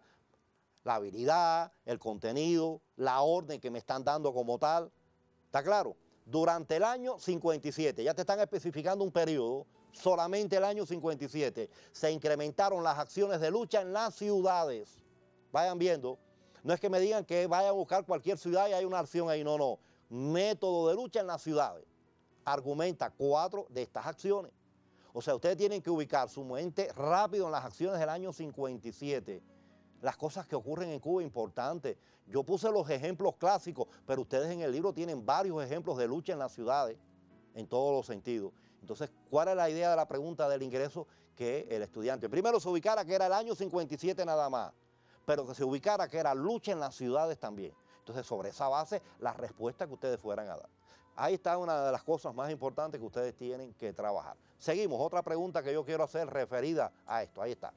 la habilidad, el contenido, la orden que me están dando como tal. ¿Está claro? Durante el año cincuenta y siete, ya te están especificando un periodo, solamente el año cincuenta y siete, se incrementaron las acciones de lucha en las ciudades. Vayan viendo, no es que me digan que vayan a buscar cualquier ciudad y hay una acción ahí, no, no. Método de lucha en las ciudades. Argumenta cuatro de estas acciones. O sea, ustedes tienen que ubicar su mente rápido en las acciones del año cincuenta y siete. Las cosas que ocurren en Cuba importantes. Yo puse los ejemplos clásicos, pero ustedes en el libro tienen varios ejemplos de lucha en las ciudades, en todos los sentidos. Entonces, ¿cuál es la idea de la pregunta del ingreso? Que el estudiante primero se ubicara que era el año cincuenta y siete nada más, pero que se ubicara que era lucha en las ciudades también. Entonces, sobre esa base, la respuesta que ustedes fueran a dar. Ahí está una de las cosas más importantes que ustedes tienen que trabajar. Seguimos, otra pregunta que yo quiero hacer referida a esto, ahí está.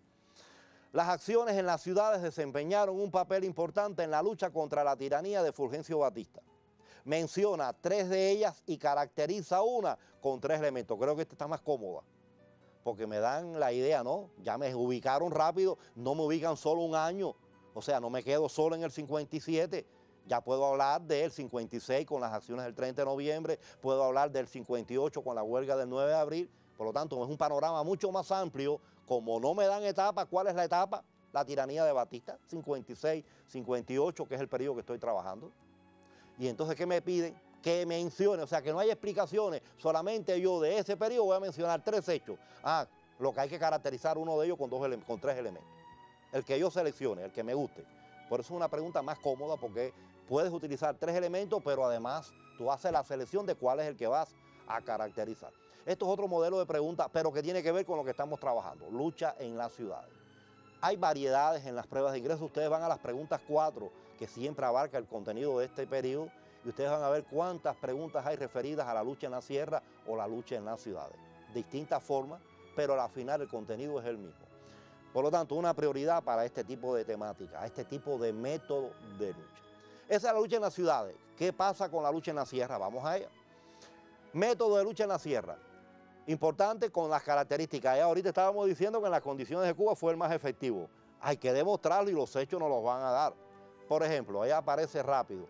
Las acciones en las ciudades desempeñaron un papel importante en la lucha contra la tiranía de Fulgencio Batista. Menciona tres de ellas y caracteriza una con tres elementos. Creo que esta está más cómoda, porque me dan la idea, ¿no? Ya me ubicaron rápido, no me ubican solo un año, o sea, no me quedo solo en el cincuenta y siete, ya puedo hablar del cincuenta y seis con las acciones del treinta de noviembre, puedo hablar del cincuenta y ocho con la huelga del nueve de abril, por lo tanto es un panorama mucho más amplio. Como no me dan etapa, ¿cuál es la etapa? La tiranía de Batista, cincuenta y seis, cincuenta y ocho, que es el periodo que estoy trabajando. Y entonces, ¿qué me piden? Que mencione, o sea, que no hay explicaciones, solamente yo de ese periodo voy a mencionar tres hechos. Ah, lo que hay que caracterizar uno de ellos con, dos con tres elementos. El que yo seleccione, el que me guste. Por eso es una pregunta más cómoda porque puedes utilizar tres elementos, pero además tú haces la selección de cuál es el que vas a caracterizar. Esto es otro modelo de pregunta, pero que tiene que ver con lo que estamos trabajando, lucha en las ciudades. Hay variedades en las pruebas de ingreso. Ustedes van a las preguntas cuatro, que siempre abarca el contenido de este periodo, y ustedes van a ver cuántas preguntas hay referidas a la lucha en la sierra o la lucha en las ciudades. Distintas formas, pero al final el contenido es el mismo. Por lo tanto, una prioridad para este tipo de temática, este tipo de método de lucha. Esa es la lucha en las ciudades. ¿Qué pasa con la lucha en la sierra? Vamos a ella. Método de lucha en la sierra. Importante con las características. Ya ahorita estábamos diciendo que en las condiciones de Cuba fue el más efectivo. Hay que demostrarlo y los hechos nos los van a dar. Por ejemplo, ahí aparece rápido.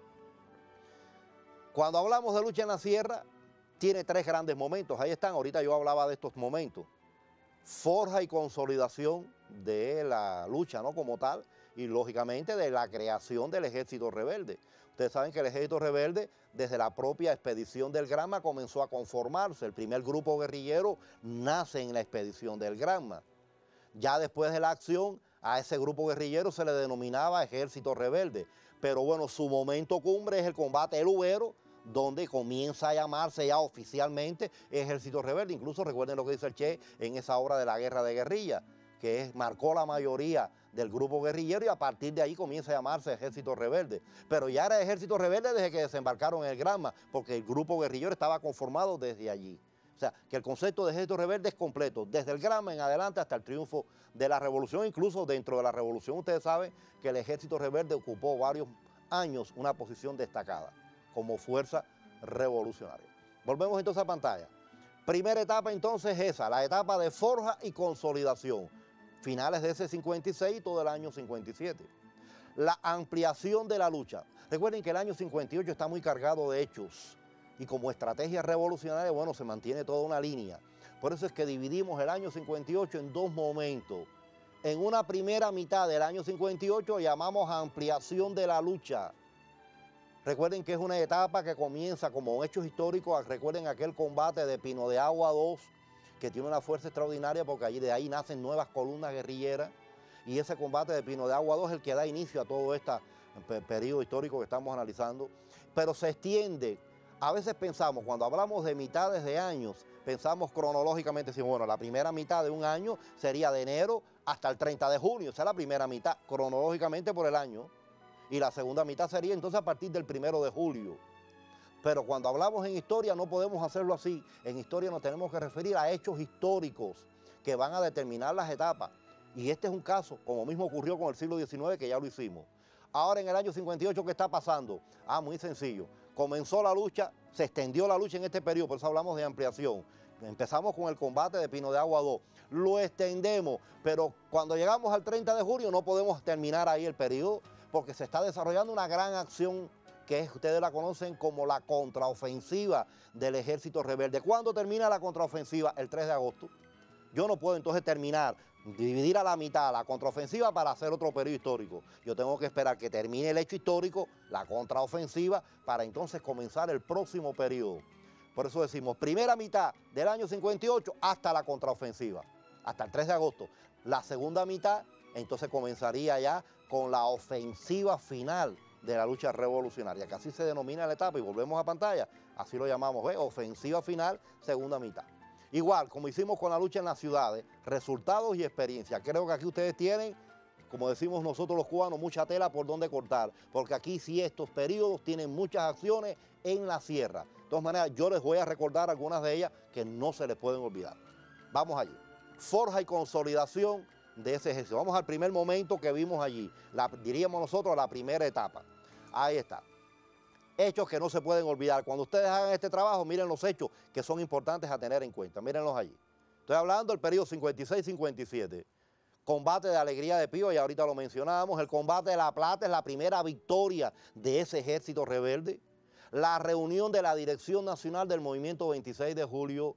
Cuando hablamos de lucha en la sierra, tiene tres grandes momentos. Ahí están, ahorita yo hablaba de estos momentos. Forja y consolidación de la lucha, ¿no? Como tal, y lógicamente de la creación del ejército rebelde. Ustedes saben que el ejército rebelde, desde la propia expedición del Granma, comenzó a conformarse. El primer grupo guerrillero nace en la expedición del Granma. Ya después de la acción, a ese grupo guerrillero se le denominaba ejército rebelde. Pero bueno, su momento cumbre es el combate del Ubero, donde comienza a llamarse ya oficialmente ejército rebelde. Incluso recuerden lo que dice el Che en esa obra de la guerra de guerrilla, que es, marcó la mayoría del grupo guerrillero y a partir de ahí comienza a llamarse ejército rebelde. Pero ya era ejército rebelde desde que desembarcaron en el Granma, porque el grupo guerrillero estaba conformado desde allí. O sea, que el concepto de ejército rebelde es completo, desde el Granma en adelante hasta el triunfo de la revolución. Incluso dentro de la revolución ustedes saben que el ejército rebelde ocupó varios años una posición destacada como fuerza revolucionaria. Volvemos entonces a pantalla. Primera etapa entonces esa, la etapa de forja y consolidación. Finales de ese cincuenta y seis y todo el año cincuenta y siete. La ampliación de la lucha. Recuerden que el año cincuenta y ocho está muy cargado de hechos y como estrategia revolucionaria, bueno, se mantiene toda una línea. Por eso es que dividimos el año cincuenta y ocho en dos momentos. En una primera mitad del año cincuenta y ocho llamamos ampliación de la lucha. Recuerden que es una etapa que comienza como hechos históricos. Recuerden aquel combate de Pino de Agua dos, que tiene una fuerza extraordinaria porque allí de ahí nacen nuevas columnas guerrilleras. Y ese combate de Pino de Agua dos es el que da inicio a todo este periodo histórico que estamos analizando. Pero se extiende. A veces pensamos, cuando hablamos de mitades de años, pensamos cronológicamente, decimos, bueno, la primera mitad de un año sería de enero hasta el treinta de junio. Esa es la primera mitad, cronológicamente por el año. Y la segunda mitad sería entonces a partir del primero de julio. Pero cuando hablamos en historia no podemos hacerlo así. En historia nos tenemos que referir a hechos históricos que van a determinar las etapas. Y este es un caso, como mismo ocurrió con el siglo diecinueve, que ya lo hicimos. Ahora en el año cincuenta y ocho, ¿qué está pasando? Ah, muy sencillo. Comenzó la lucha, se extendió la lucha en este periodo, por eso hablamos de ampliación. Empezamos con el combate de Pino de Agua dos, lo extendemos, pero cuando llegamos al treinta de junio no podemos terminar ahí el periodo, porque se está desarrollando una gran acción que es, ustedes la conocen como la contraofensiva del ejército rebelde. ¿Cuándo termina la contraofensiva? El tres de agosto. Yo no puedo entonces terminar, dividir a la mitad la contraofensiva para hacer otro periodo histórico. Yo tengo que esperar que termine el hecho histórico, la contraofensiva, para entonces comenzar el próximo periodo. Por eso decimos, primera mitad del año cincuenta y ocho hasta la contraofensiva, hasta el tres de agosto. La segunda mitad entonces comenzaría ya con la ofensiva final de la lucha revolucionaria, que así se denomina la etapa, y volvemos a pantalla, así lo llamamos, ¿eh? Ofensiva final, segunda mitad. Igual, como hicimos con la lucha en las ciudades, resultados y experiencia. Creo que aquí ustedes tienen, como decimos nosotros los cubanos, mucha tela por donde cortar, porque aquí sí estos periodos tienen muchas acciones en la sierra. De todas maneras, yo les voy a recordar algunas de ellas que no se les pueden olvidar. Vamos allí. Forja y consolidación de ese ejército. Vamos al primer momento que vimos allí, la, diríamos nosotros la primera etapa. Ahí está. Hechos que no se pueden olvidar. Cuando ustedes hagan este trabajo, miren los hechos que son importantes a tener en cuenta. Mírenlos allí. Estoy hablando del periodo cincuenta y seis cincuenta y siete. Combate de Alegría de Pío, y ahorita lo mencionábamos. El combate de La Plata es la primera victoria de ese ejército rebelde. La reunión de la Dirección Nacional del Movimiento veintiséis de julio.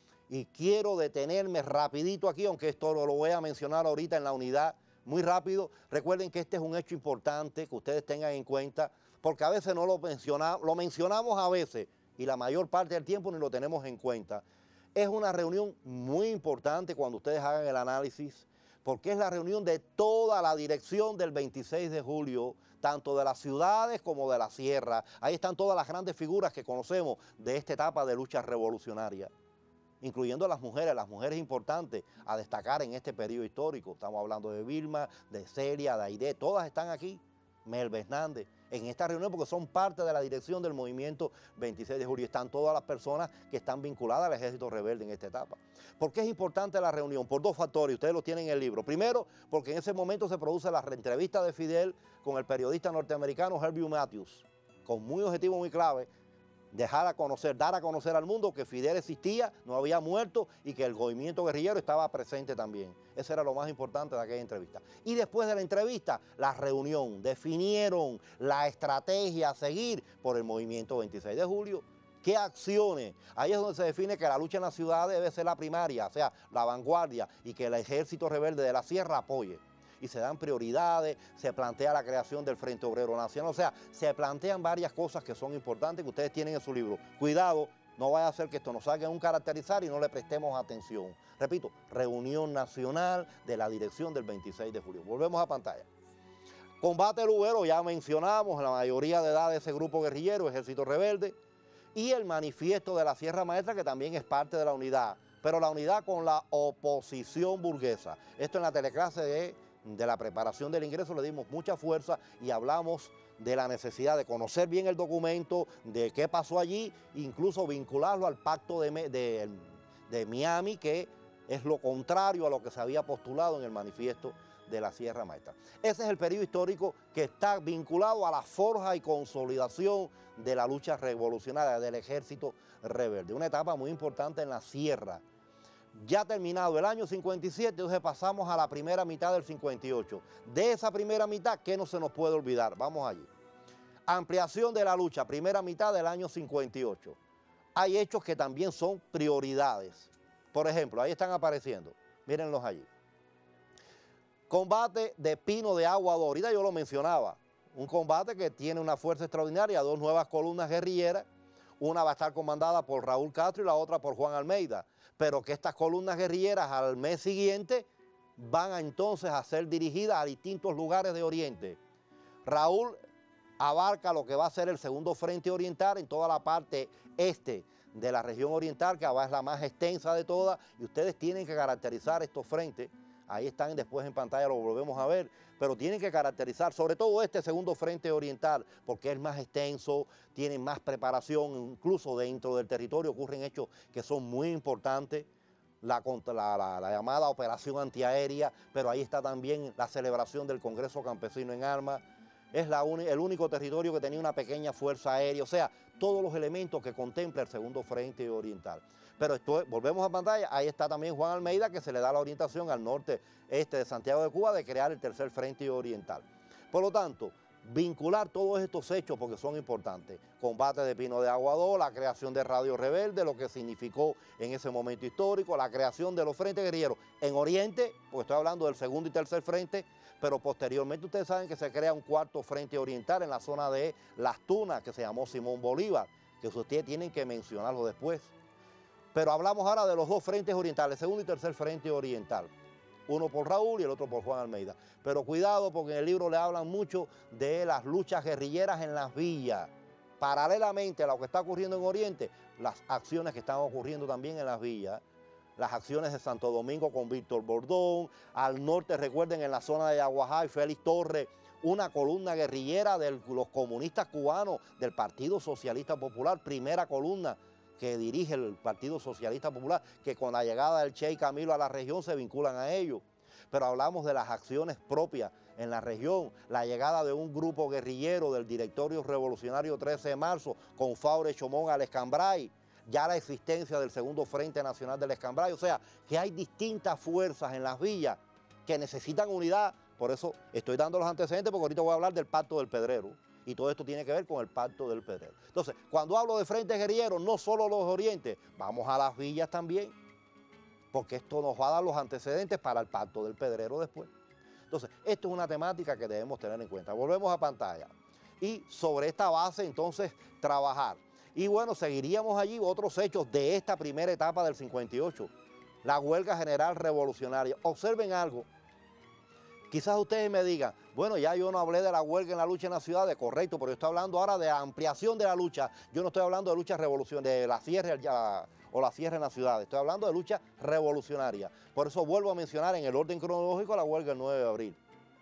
Y quiero detenerme rapidito aquí, aunque esto lo voy a mencionar ahorita en la unidad, muy rápido. Recuerden que este es un hecho importante que ustedes tengan en cuenta, porque a veces no lo mencionamos, lo mencionamos a veces y la mayor parte del tiempo ni lo tenemos en cuenta. Es una reunión muy importante cuando ustedes hagan el análisis, porque es la reunión de toda la dirección del veintiséis de julio, tanto de las ciudades como de la sierra. Ahí están todas las grandes figuras que conocemos de esta etapa de lucha revolucionaria, incluyendo a las mujeres, las mujeres importantes a destacar en este periodo histórico. Estamos hablando de Vilma, de Celia, de Aide, todas están aquí, Melba Hernández, en esta reunión porque son parte de la dirección del movimiento veintiséis de julio. Están todas las personas que están vinculadas al Ejército Rebelde en esta etapa. ¿Por qué es importante la reunión? Por dos factores, ustedes lo tienen en el libro. Primero, porque en ese momento se produce la entrevista de Fidel con el periodista norteamericano Herbie Matthews, con muy objetivo, muy clave, dejar a conocer, dar a conocer al mundo que Fidel existía, no había muerto y que el movimiento guerrillero estaba presente también. Eso era lo más importante de aquella entrevista. Y después de la entrevista, la reunión, definieron la estrategia a seguir por el movimiento veintiséis de julio. ¿Qué acciones? Ahí es donde se define que la lucha en la ciudad debe ser la primaria, o sea, la vanguardia, y que el ejército rebelde de la sierra apoye. Y se dan prioridades, se plantea la creación del Frente Obrero Nacional, o sea, se plantean varias cosas que son importantes que ustedes tienen en su libro. Cuidado, no vaya a ser que esto nos salga en un caracterizar y no le prestemos atención. Repito, reunión nacional de la dirección del veintiséis de julio. Volvemos a pantalla. Combate Lubero, ya mencionamos, la mayoría de edad de ese grupo guerrillero, Ejército Rebelde, y el manifiesto de la Sierra Maestra, que también es parte de la unidad, pero la unidad con la oposición burguesa. Esto en la teleclase de... de la preparación del ingreso le dimos mucha fuerza y hablamos de la necesidad de conocer bien el documento, de qué pasó allí, incluso vincularlo al pacto de, de, de Miami, que es lo contrario a lo que se había postulado en el manifiesto de la Sierra Maestra. Ese es el periodo histórico que está vinculado a la forja y consolidación de la lucha revolucionaria del Ejército Rebelde, una etapa muy importante en la sierra. Ya terminado el año cincuenta y siete, entonces pasamos a la primera mitad del cincuenta y ocho. De esa primera mitad, ¿qué no se nos puede olvidar? Vamos allí. Ampliación de la lucha, primera mitad del año cincuenta y ocho. Hay hechos que también son prioridades. Por ejemplo, ahí están apareciendo, mírenlos allí. Combate de Pino de Agua dos, ahorita yo lo mencionaba. Un combate que tiene una fuerza extraordinaria, dos nuevas columnas guerrilleras. Una va a estar comandada por Raúl Castro y la otra por Juan Almeida, pero que estas columnas guerrilleras al mes siguiente van a entonces a ser dirigidas a distintos lugares de Oriente. Raúl abarca lo que va a ser el segundo frente oriental en toda la parte este de la región oriental, que es la más extensa de todas, y ustedes tienen que caracterizar estos frentes. Ahí están después en pantalla, lo volvemos a ver, pero tienen que caracterizar sobre todo este segundo frente oriental, porque es más extenso, tiene más preparación, incluso dentro del territorio ocurren hechos que son muy importantes, la, la, la, la llamada operación antiaérea, pero ahí está también la celebración del Congreso Campesino en Armas. Es la un, el único territorio que tenía una pequeña fuerza aérea, o sea, todos los elementos que contempla el segundo frente oriental. Pero esto, volvemos a pantalla, ahí está también Juan Almeida, que se le da la orientación al norte este de Santiago de Cuba de crear el tercer frente oriental. Por lo tanto, vincular todos estos hechos porque son importantes. Combate de Pino de Agua dos, la creación de Radio Rebelde, lo que significó en ese momento histórico, la creación de los frentes guerrilleros en Oriente, porque estoy hablando del segundo y tercer frente, pero posteriormente ustedes saben que se crea un cuarto frente oriental en la zona de Las Tunas, que se llamó Simón Bolívar, que ustedes tienen que mencionarlo después. Pero hablamos ahora de los dos frentes orientales, segundo y tercer frente oriental. Uno por Raúl y el otro por Juan Almeida. Pero cuidado porque en el libro le hablan mucho de las luchas guerrilleras en las villas. Paralelamente a lo que está ocurriendo en Oriente, las acciones que están ocurriendo también en las villas. Las acciones de Santo Domingo con Víctor Bordón. Al norte, recuerden, en la zona de Aguajay, Félix Torres, una columna guerrillera de los comunistas cubanos del Partido Socialista Popular, primera columna que dirige el Partido Socialista Popular, que con la llegada del Che y Camilo a la región se vinculan a ellos. Pero hablamos de las acciones propias en la región, la llegada de un grupo guerrillero del Directorio Revolucionario trece de marzo, con Faure Chomón al Escambray, ya la existencia del segundo Frente Nacional del Escambray, o sea, que hay distintas fuerzas en las villas que necesitan unidad. Por eso estoy dando los antecedentes, porque ahorita voy a hablar del Pacto del Pedrero. Y todo esto tiene que ver con el Pacto del Pedrero. Entonces, cuando hablo de frentes guerrilleros, no solo los orientes, vamos a las villas también, porque esto nos va a dar los antecedentes para el Pacto del Pedrero después. Entonces, esto es una temática que debemos tener en cuenta. Volvemos a pantalla. Y sobre esta base, entonces, trabajar. Y bueno, seguiríamos allí otros hechos de esta primera etapa del cincuenta y ocho. La huelga general revolucionaria. Observen algo Quizás ustedes me digan, bueno, ya yo no hablé de la huelga en la lucha en las ciudades, correcto, pero yo estoy hablando ahora de la ampliación de la lucha. Yo no estoy hablando de lucha revolucionaria, de la cierre ya, o la cierre en las ciudades, estoy hablando de lucha revolucionaria. Por eso vuelvo a mencionar en el orden cronológico la huelga el nueve de abril.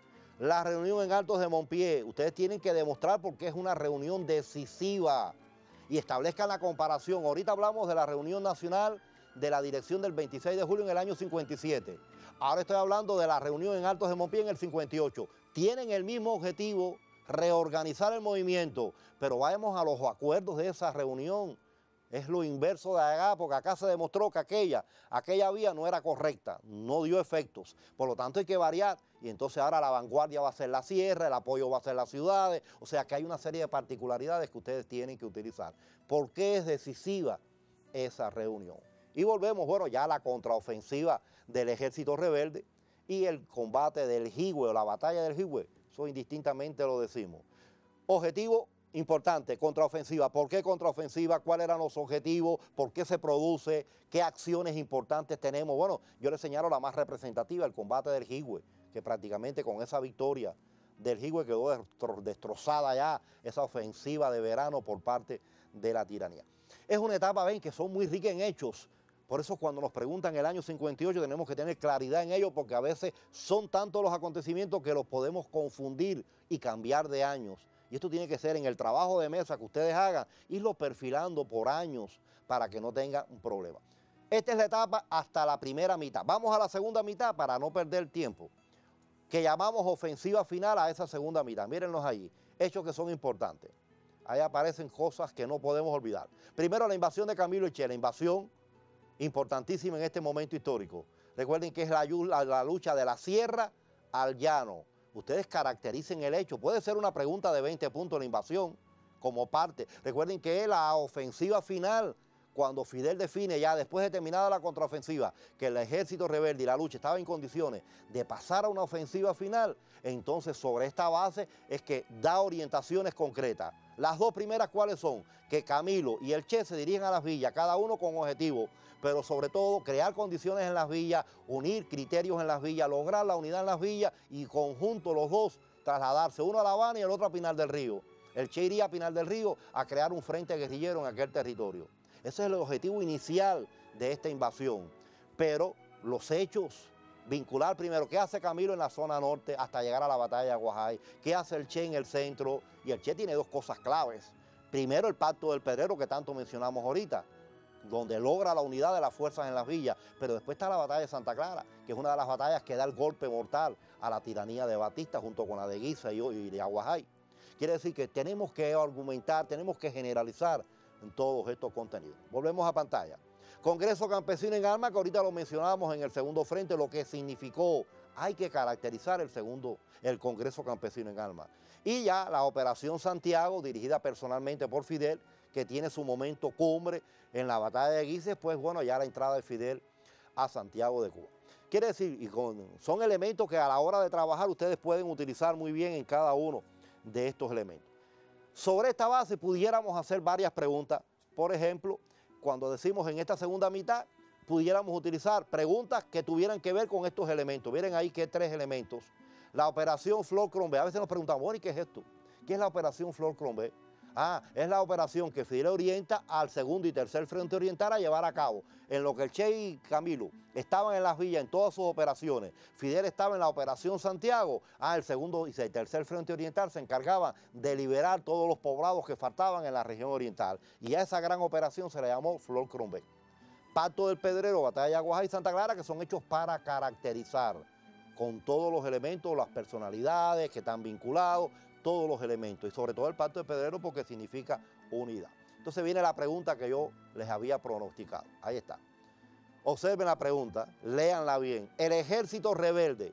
La reunión en Altos de Mompié, ustedes tienen que demostrar por qué es una reunión decisiva y establezcan la comparación. Ahorita hablamos de la reunión nacional de la dirección del veintiséis de julio en el año cincuenta y siete. Ahora estoy hablando de la reunión en Altos de Mompié en el cincuenta y ocho. Tienen el mismo objetivo, reorganizar el movimiento, pero vayamos a los acuerdos de esa reunión. Es lo inverso de acá, porque acá se demostró que aquella, aquella vía no era correcta, no dio efectos. Por lo tanto hay que variar y entonces ahora la vanguardia va a ser la sierra, el apoyo va a ser las ciudades, o sea que hay una serie de particularidades que ustedes tienen que utilizar. ¿Por qué es decisiva esa reunión? Y volvemos, bueno, ya a la contraofensiva del ejército rebelde y el combate del Jihue o la batalla del Jihue, eso indistintamente lo decimos. Objetivo importante, contraofensiva. ¿Por qué contraofensiva? ¿Cuáles eran los objetivos? ¿Por qué se produce? ¿Qué acciones importantes tenemos? Bueno, yo les señalo la más representativa, el combate del Jihue, que prácticamente con esa victoria del Jihue quedó destrozada ya esa ofensiva de verano por parte de la tiranía. Es una etapa, ven, que son muy ricas en hechos. Por eso cuando nos preguntan el año cincuenta y ocho tenemos que tener claridad en ello, porque a veces son tantos los acontecimientos que los podemos confundir y cambiar de años. Y esto tiene que ser en el trabajo de mesa que ustedes hagan, irlo perfilando por años para que no tenga un problema. Esta es la etapa hasta la primera mitad. Vamos a la segunda mitad para no perder tiempo, que llamamos ofensiva final a esa segunda mitad. Mírenlos allí, hechos que son importantes. Ahí aparecen cosas que no podemos olvidar. Primero, la invasión de Camilo Echea, la invasión importantísima en este momento histórico. Recuerden que es la, la, la lucha de la sierra al llano. Ustedes caractericen el hecho. Puede ser una pregunta de veinte puntos la invasión como parte. Recuerden que es la ofensiva final, cuando Fidel define ya después de terminada la contraofensiva, que el ejército rebelde y la lucha estaba en condiciones de pasar a una ofensiva final, entonces sobre esta base es que da orientaciones concretas. Las dos primeras, ¿cuáles son? Que Camilo y el Che se dirigen a las villas, cada uno con objetivo, pero sobre todo crear condiciones en las villas, unir criterios en las villas, lograr la unidad en las villas y conjunto los dos trasladarse, uno a La Habana y el otro a Pinar del Río. El Che iría a Pinar del Río a crear un frente guerrillero en aquel territorio. Ese es el objetivo inicial de esta invasión. Pero los hechos, vincular primero qué hace Camilo en la zona norte hasta llegar a la batalla de Aguajay, qué hace el Che en el centro, y el Che tiene dos cosas claves. Primero, el pacto del Pedrero que tanto mencionamos ahorita, donde logra la unidad de las fuerzas en las villas, pero después está la batalla de Santa Clara, que es una de las batallas que da el golpe mortal a la tiranía de Batista junto con la de Guisa y, y de Aguajay. Quiere decir que tenemos que argumentar, tenemos que generalizar en todos estos contenidos. Volvemos a pantalla. Congreso Campesino en Armas, que ahorita lo mencionábamos en el segundo frente, lo que significó. Hay que caracterizar el segundo, el Congreso Campesino en Armas. Y ya la Operación Santiago, dirigida personalmente por Fidel, que tiene su momento cumbre en la batalla de Guises, pues bueno, ya la entrada de Fidel a Santiago de Cuba. Quiere decir, y con, son elementos que a la hora de trabajar ustedes pueden utilizar muy bien en cada uno de estos elementos. Sobre esta base pudiéramos hacer varias preguntas. Por ejemplo, cuando decimos en esta segunda mitad, pudiéramos utilizar preguntas que tuvieran que ver con estos elementos. Miren ahí que tres elementos. La operación Flor Crombé. A veces nos preguntamos, bueno, ¿y qué es esto? ¿Qué es la operación Flor Crombé? Ah, es la operación que Fidel orienta al segundo y tercer frente oriental a llevar a cabo. En lo que el Che y Camilo estaban en las villas en todas sus operaciones, Fidel estaba en la operación Santiago, ah, el segundo y el tercer frente oriental se encargaban de liberar todos los poblados que faltaban en la región oriental. Y a esa gran operación se le llamó Flor Crombé. Pacto del Pedrero, batalla de Aguajay y Santa Clara, que son hechos para caracterizar con todos los elementos, las personalidades que están vinculados, todos los elementos, y sobre todo el Pacto de Pedrero porque significa unidad. Entonces viene la pregunta que yo les había pronosticado. Ahí está. Observen la pregunta, léanla bien. El ejército rebelde,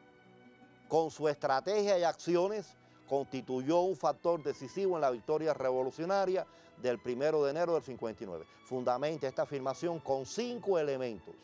con su estrategia y acciones, constituyó un factor decisivo en la victoria revolucionaria del primero de enero del cincuenta y nueve. Fundamenta esta afirmación con cinco elementos.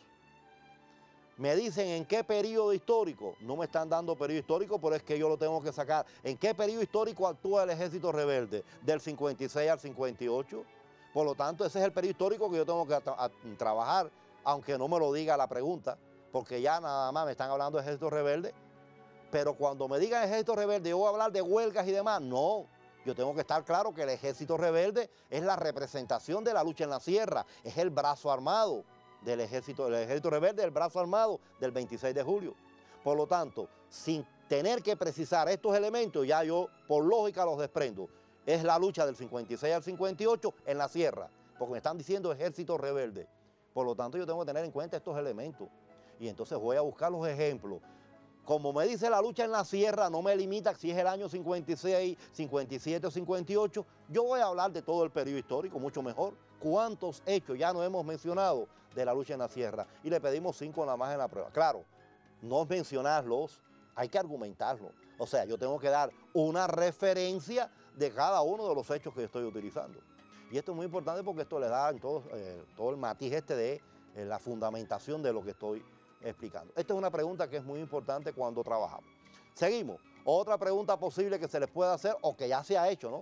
Me dicen en qué periodo histórico, no me están dando periodo histórico, pero es que yo lo tengo que sacar. ¿En qué periodo histórico actúa el ejército rebelde? Del cincuenta y seis al cincuenta y ocho. Por lo tanto, ese es el periodo histórico que yo tengo que tra trabajar, aunque no me lo diga la pregunta, porque ya nada más me están hablando de ejército rebelde. Pero cuando me digan ejército rebelde, yo voy a hablar de huelgas y demás. No, yo tengo que estar claro que el ejército rebelde es la representación de la lucha en la sierra, es el brazo armado del ejército, el ejército rebelde, el brazo armado del veintiséis de julio. Por lo tanto, sin tener que precisar estos elementos, ya yo por lógica los desprendo. Es la lucha del cincuenta y seis al cincuenta y ocho en la sierra, porque me están diciendo ejército rebelde. Por lo tanto, yo tengo que tener en cuenta estos elementos. Y entonces voy a buscar los ejemplos. Como me dice la lucha en la sierra, no me limita si es el año cincuenta y seis, cincuenta y siete o cincuenta y ocho, yo voy a hablar de todo el periodo histórico, mucho mejor. ¿Cuántos hechos ya no hemos mencionado de la lucha en la sierra? Y le pedimos cinco nada más en la prueba. Claro, no mencionarlos, hay que argumentarlos. O sea, yo tengo que dar una referencia de cada uno de los hechos que yo estoy utilizando. Y esto es muy importante porque esto le da todo, eh, todo el matiz este de eh, la fundamentación de lo que estoy explicando. Esta es una pregunta que es muy importante cuando trabajamos. Seguimos. Otra pregunta posible que se les pueda hacer o que ya se ha hecho, ¿no?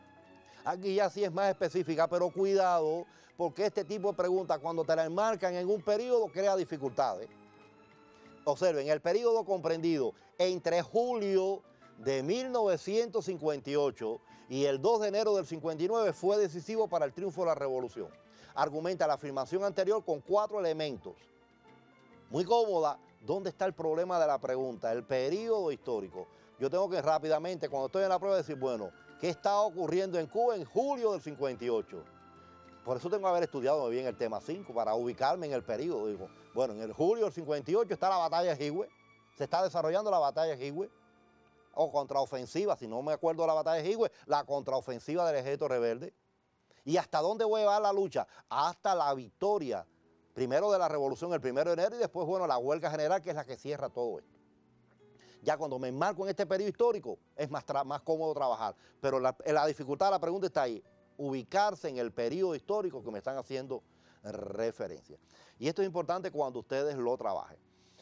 Aquí ya sí es más específica, pero cuidado, porque este tipo de preguntas cuando te la enmarcan en un periodo crea dificultades. Observen, el periodo comprendido entre julio de mil novecientos cincuenta y ocho y el dos de enero del cincuenta y nueve fue decisivo para el triunfo de la revolución. Argumenta la afirmación anterior con cuatro elementos. Muy cómoda. ¿Dónde está el problema de la pregunta? El periodo histórico. Yo tengo que rápidamente, cuando estoy en la prueba, decir, bueno, ¿qué está ocurriendo en Cuba en julio del cincuenta y ocho? Por eso tengo que haber estudiado muy bien el tema cinco, para ubicarme en el periodo. Digo, bueno, en el julio del cincuenta y ocho está la batalla de Higüey, se está desarrollando la batalla de Higüey, o contraofensiva, si no me acuerdo de la batalla de Higüey, la contraofensiva del ejército rebelde. ¿Y hasta dónde voy a llevar la lucha? Hasta la victoria, primero de la revolución el primero de enero y después, bueno, la huelga general, que es la que cierra todo esto. Ya cuando me enmarco en este periodo histórico es más, más cómodo trabajar, pero la, la dificultad de la pregunta está ahí, ubicarse en el periodo histórico que me están haciendo referencia. Y esto es importante cuando ustedes lo trabajen.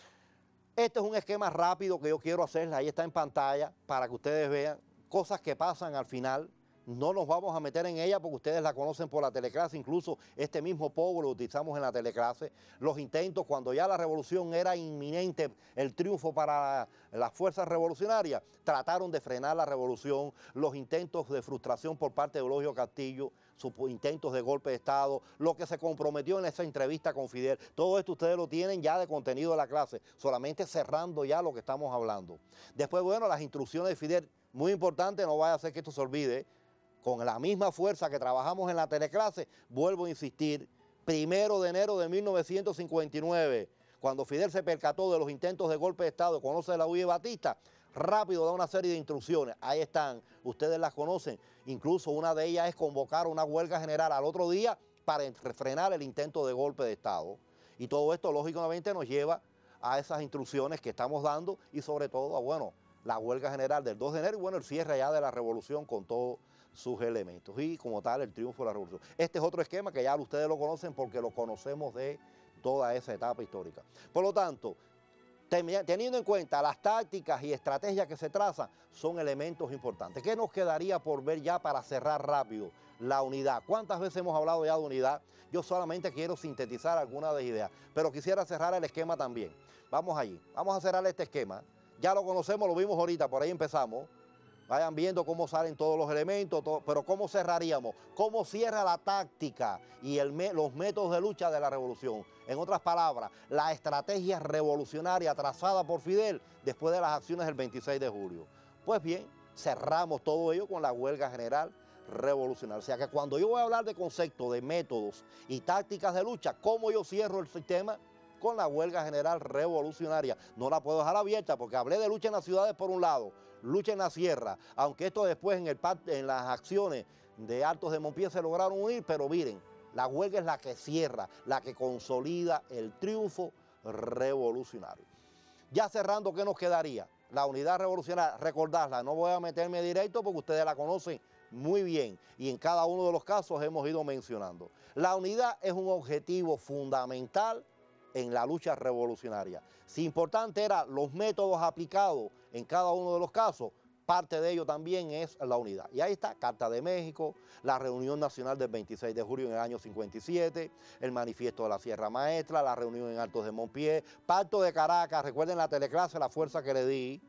Este es un esquema rápido que yo quiero hacerles, ahí está en pantalla, para que ustedes vean cosas que pasan al final. No nos vamos a meter en ella porque ustedes la conocen por la teleclase, incluso este mismo pogo lo utilizamos en la teleclase. Los intentos, cuando ya la revolución era inminente, el triunfo para las fuerzas revolucionarias, trataron de frenar la revolución, los intentos de frustración por parte de Eulogio Castillo, sus intentos de golpe de Estado, lo que se comprometió en esa entrevista con Fidel, todo esto ustedes lo tienen ya de contenido de la clase, solamente cerrando ya lo que estamos hablando. Después, bueno, las instrucciones de Fidel, muy importante, no vaya a ser que esto se olvide. Con la misma fuerza que trabajamos en la teleclase, vuelvo a insistir, primero de enero de mil novecientos cincuenta y nueve, cuando Fidel se percató de los intentos de golpe de Estado, conoce la huida de Batista, rápido da una serie de instrucciones, ahí están, ustedes las conocen, incluso una de ellas es convocar una huelga general al otro día para frenar el intento de golpe de Estado. Y todo esto lógicamente nos lleva a esas instrucciones que estamos dando y sobre todo a, bueno, la huelga general del dos de enero y bueno, el cierre ya de la revolución con todo sus elementos y como tal el triunfo de la revolución. Este es otro esquema que ya ustedes lo conocen porque lo conocemos de toda esa etapa histórica. Por lo tanto, teniendo en cuenta las tácticas y estrategias que se trazan, son elementos importantes. ¿Qué nos quedaría por ver ya para cerrar rápido? La unidad. ¿Cuántas veces hemos hablado ya de unidad? Yo solamente quiero sintetizar algunas de las ideas, pero quisiera cerrar el esquema también. Vamos allí, vamos a cerrar este esquema. Ya lo conocemos, lo vimos ahorita, por ahí empezamos. Vayan viendo cómo salen todos los elementos, todo, pero ¿cómo cerraríamos? ¿Cómo cierra la táctica y el, los métodos de lucha de la revolución? En otras palabras, la estrategia revolucionaria trazada por Fidel después de las acciones del veintiséis de julio. Pues bien, cerramos todo ello con la huelga general revolucionaria. O sea que cuando yo voy a hablar de conceptos, de métodos y tácticas de lucha, ¿cómo yo cierro el sistema? Con la huelga general revolucionaria. No la puedo dejar abierta porque hablé de lucha en las ciudades por un lado, lucha en la sierra, aunque esto después en, el, en las acciones de Altos de Mompié se lograron unir, pero miren, la huelga es la que cierra, la que consolida el triunfo revolucionario. Ya cerrando, ¿qué nos quedaría? La unidad revolucionaria, recordarla, no voy a meterme directo porque ustedes la conocen muy bien y en cada uno de los casos hemos ido mencionando. La unidad es un objetivo fundamental en la lucha revolucionaria. Si importante eran los métodos aplicados en cada uno de los casos, parte de ello también es la unidad. Y ahí está, Carta de México, la Reunión Nacional del veintiséis de julio en el año cincuenta y siete, el Manifiesto de la Sierra Maestra, la reunión en Altos de Mompié, Pacto de Caracas, recuerden la teleclase, la fuerza que le di,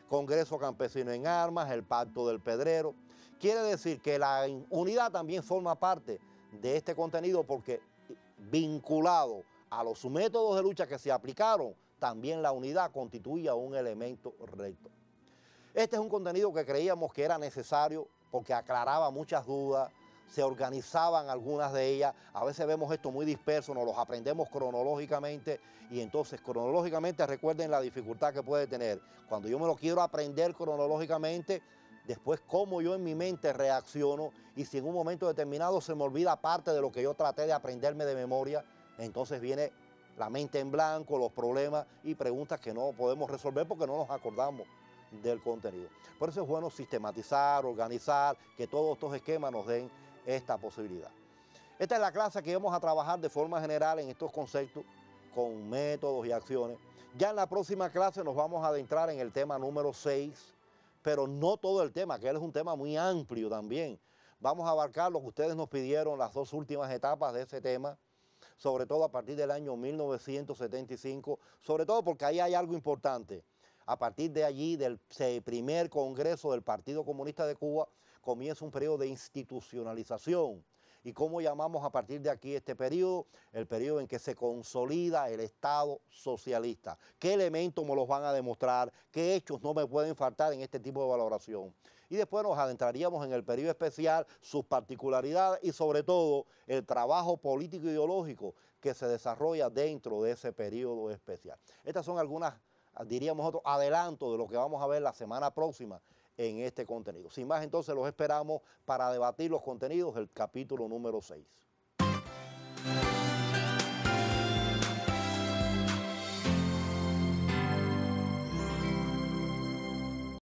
Congreso Campesino en Armas, el Pacto del Pedrero. Quiere decir que la unidad también forma parte de este contenido porque vinculado a los métodos de lucha que se aplicaron, también la unidad constituía un elemento recto. Este es un contenido que creíamos que era necesario porque aclaraba muchas dudas, se organizaban algunas de ellas, a veces vemos esto muy disperso, nos los aprendemos cronológicamente y entonces cronológicamente recuerden la dificultad que puede tener. Cuando yo me lo quiero aprender cronológicamente, después cómo yo en mi mente reacciono y si en un momento determinado se me olvida parte de lo que yo traté de aprenderme de memoria, entonces viene la mente en blanco, los problemas y preguntas que no podemos resolver porque no nos acordamos del contenido. Por eso es bueno sistematizar, organizar, que todos estos esquemas nos den esta posibilidad. Esta es la clase que vamos a trabajar de forma general en estos conceptos con métodos y acciones. Ya en la próxima clase nos vamos a adentrar en el tema número seis, pero no todo el tema, que es un tema muy amplio también. Vamos a abarcar lo que ustedes nos pidieron, las dos últimas etapas de ese tema, sobre todo a partir del año mil novecientos setenta y cinco, sobre todo porque ahí hay algo importante. A partir de allí, del primer Congreso del Partido Comunista de Cuba, comienza un periodo de institucionalización. ¿Y cómo llamamos a partir de aquí este periodo? El periodo en que se consolida el Estado socialista. ¿Qué elementos me los van a demostrar? ¿Qué hechos no me pueden faltar en este tipo de valoración? Y después nos adentraríamos en el periodo especial, sus particularidades y sobre todo el trabajo político ideológico que se desarrolla dentro de ese periodo especial. Estas son algunas, diríamos nosotros, adelantos de lo que vamos a ver la semana próxima en este contenido. Sin más, entonces los esperamos para debatir los contenidos del capítulo número seis.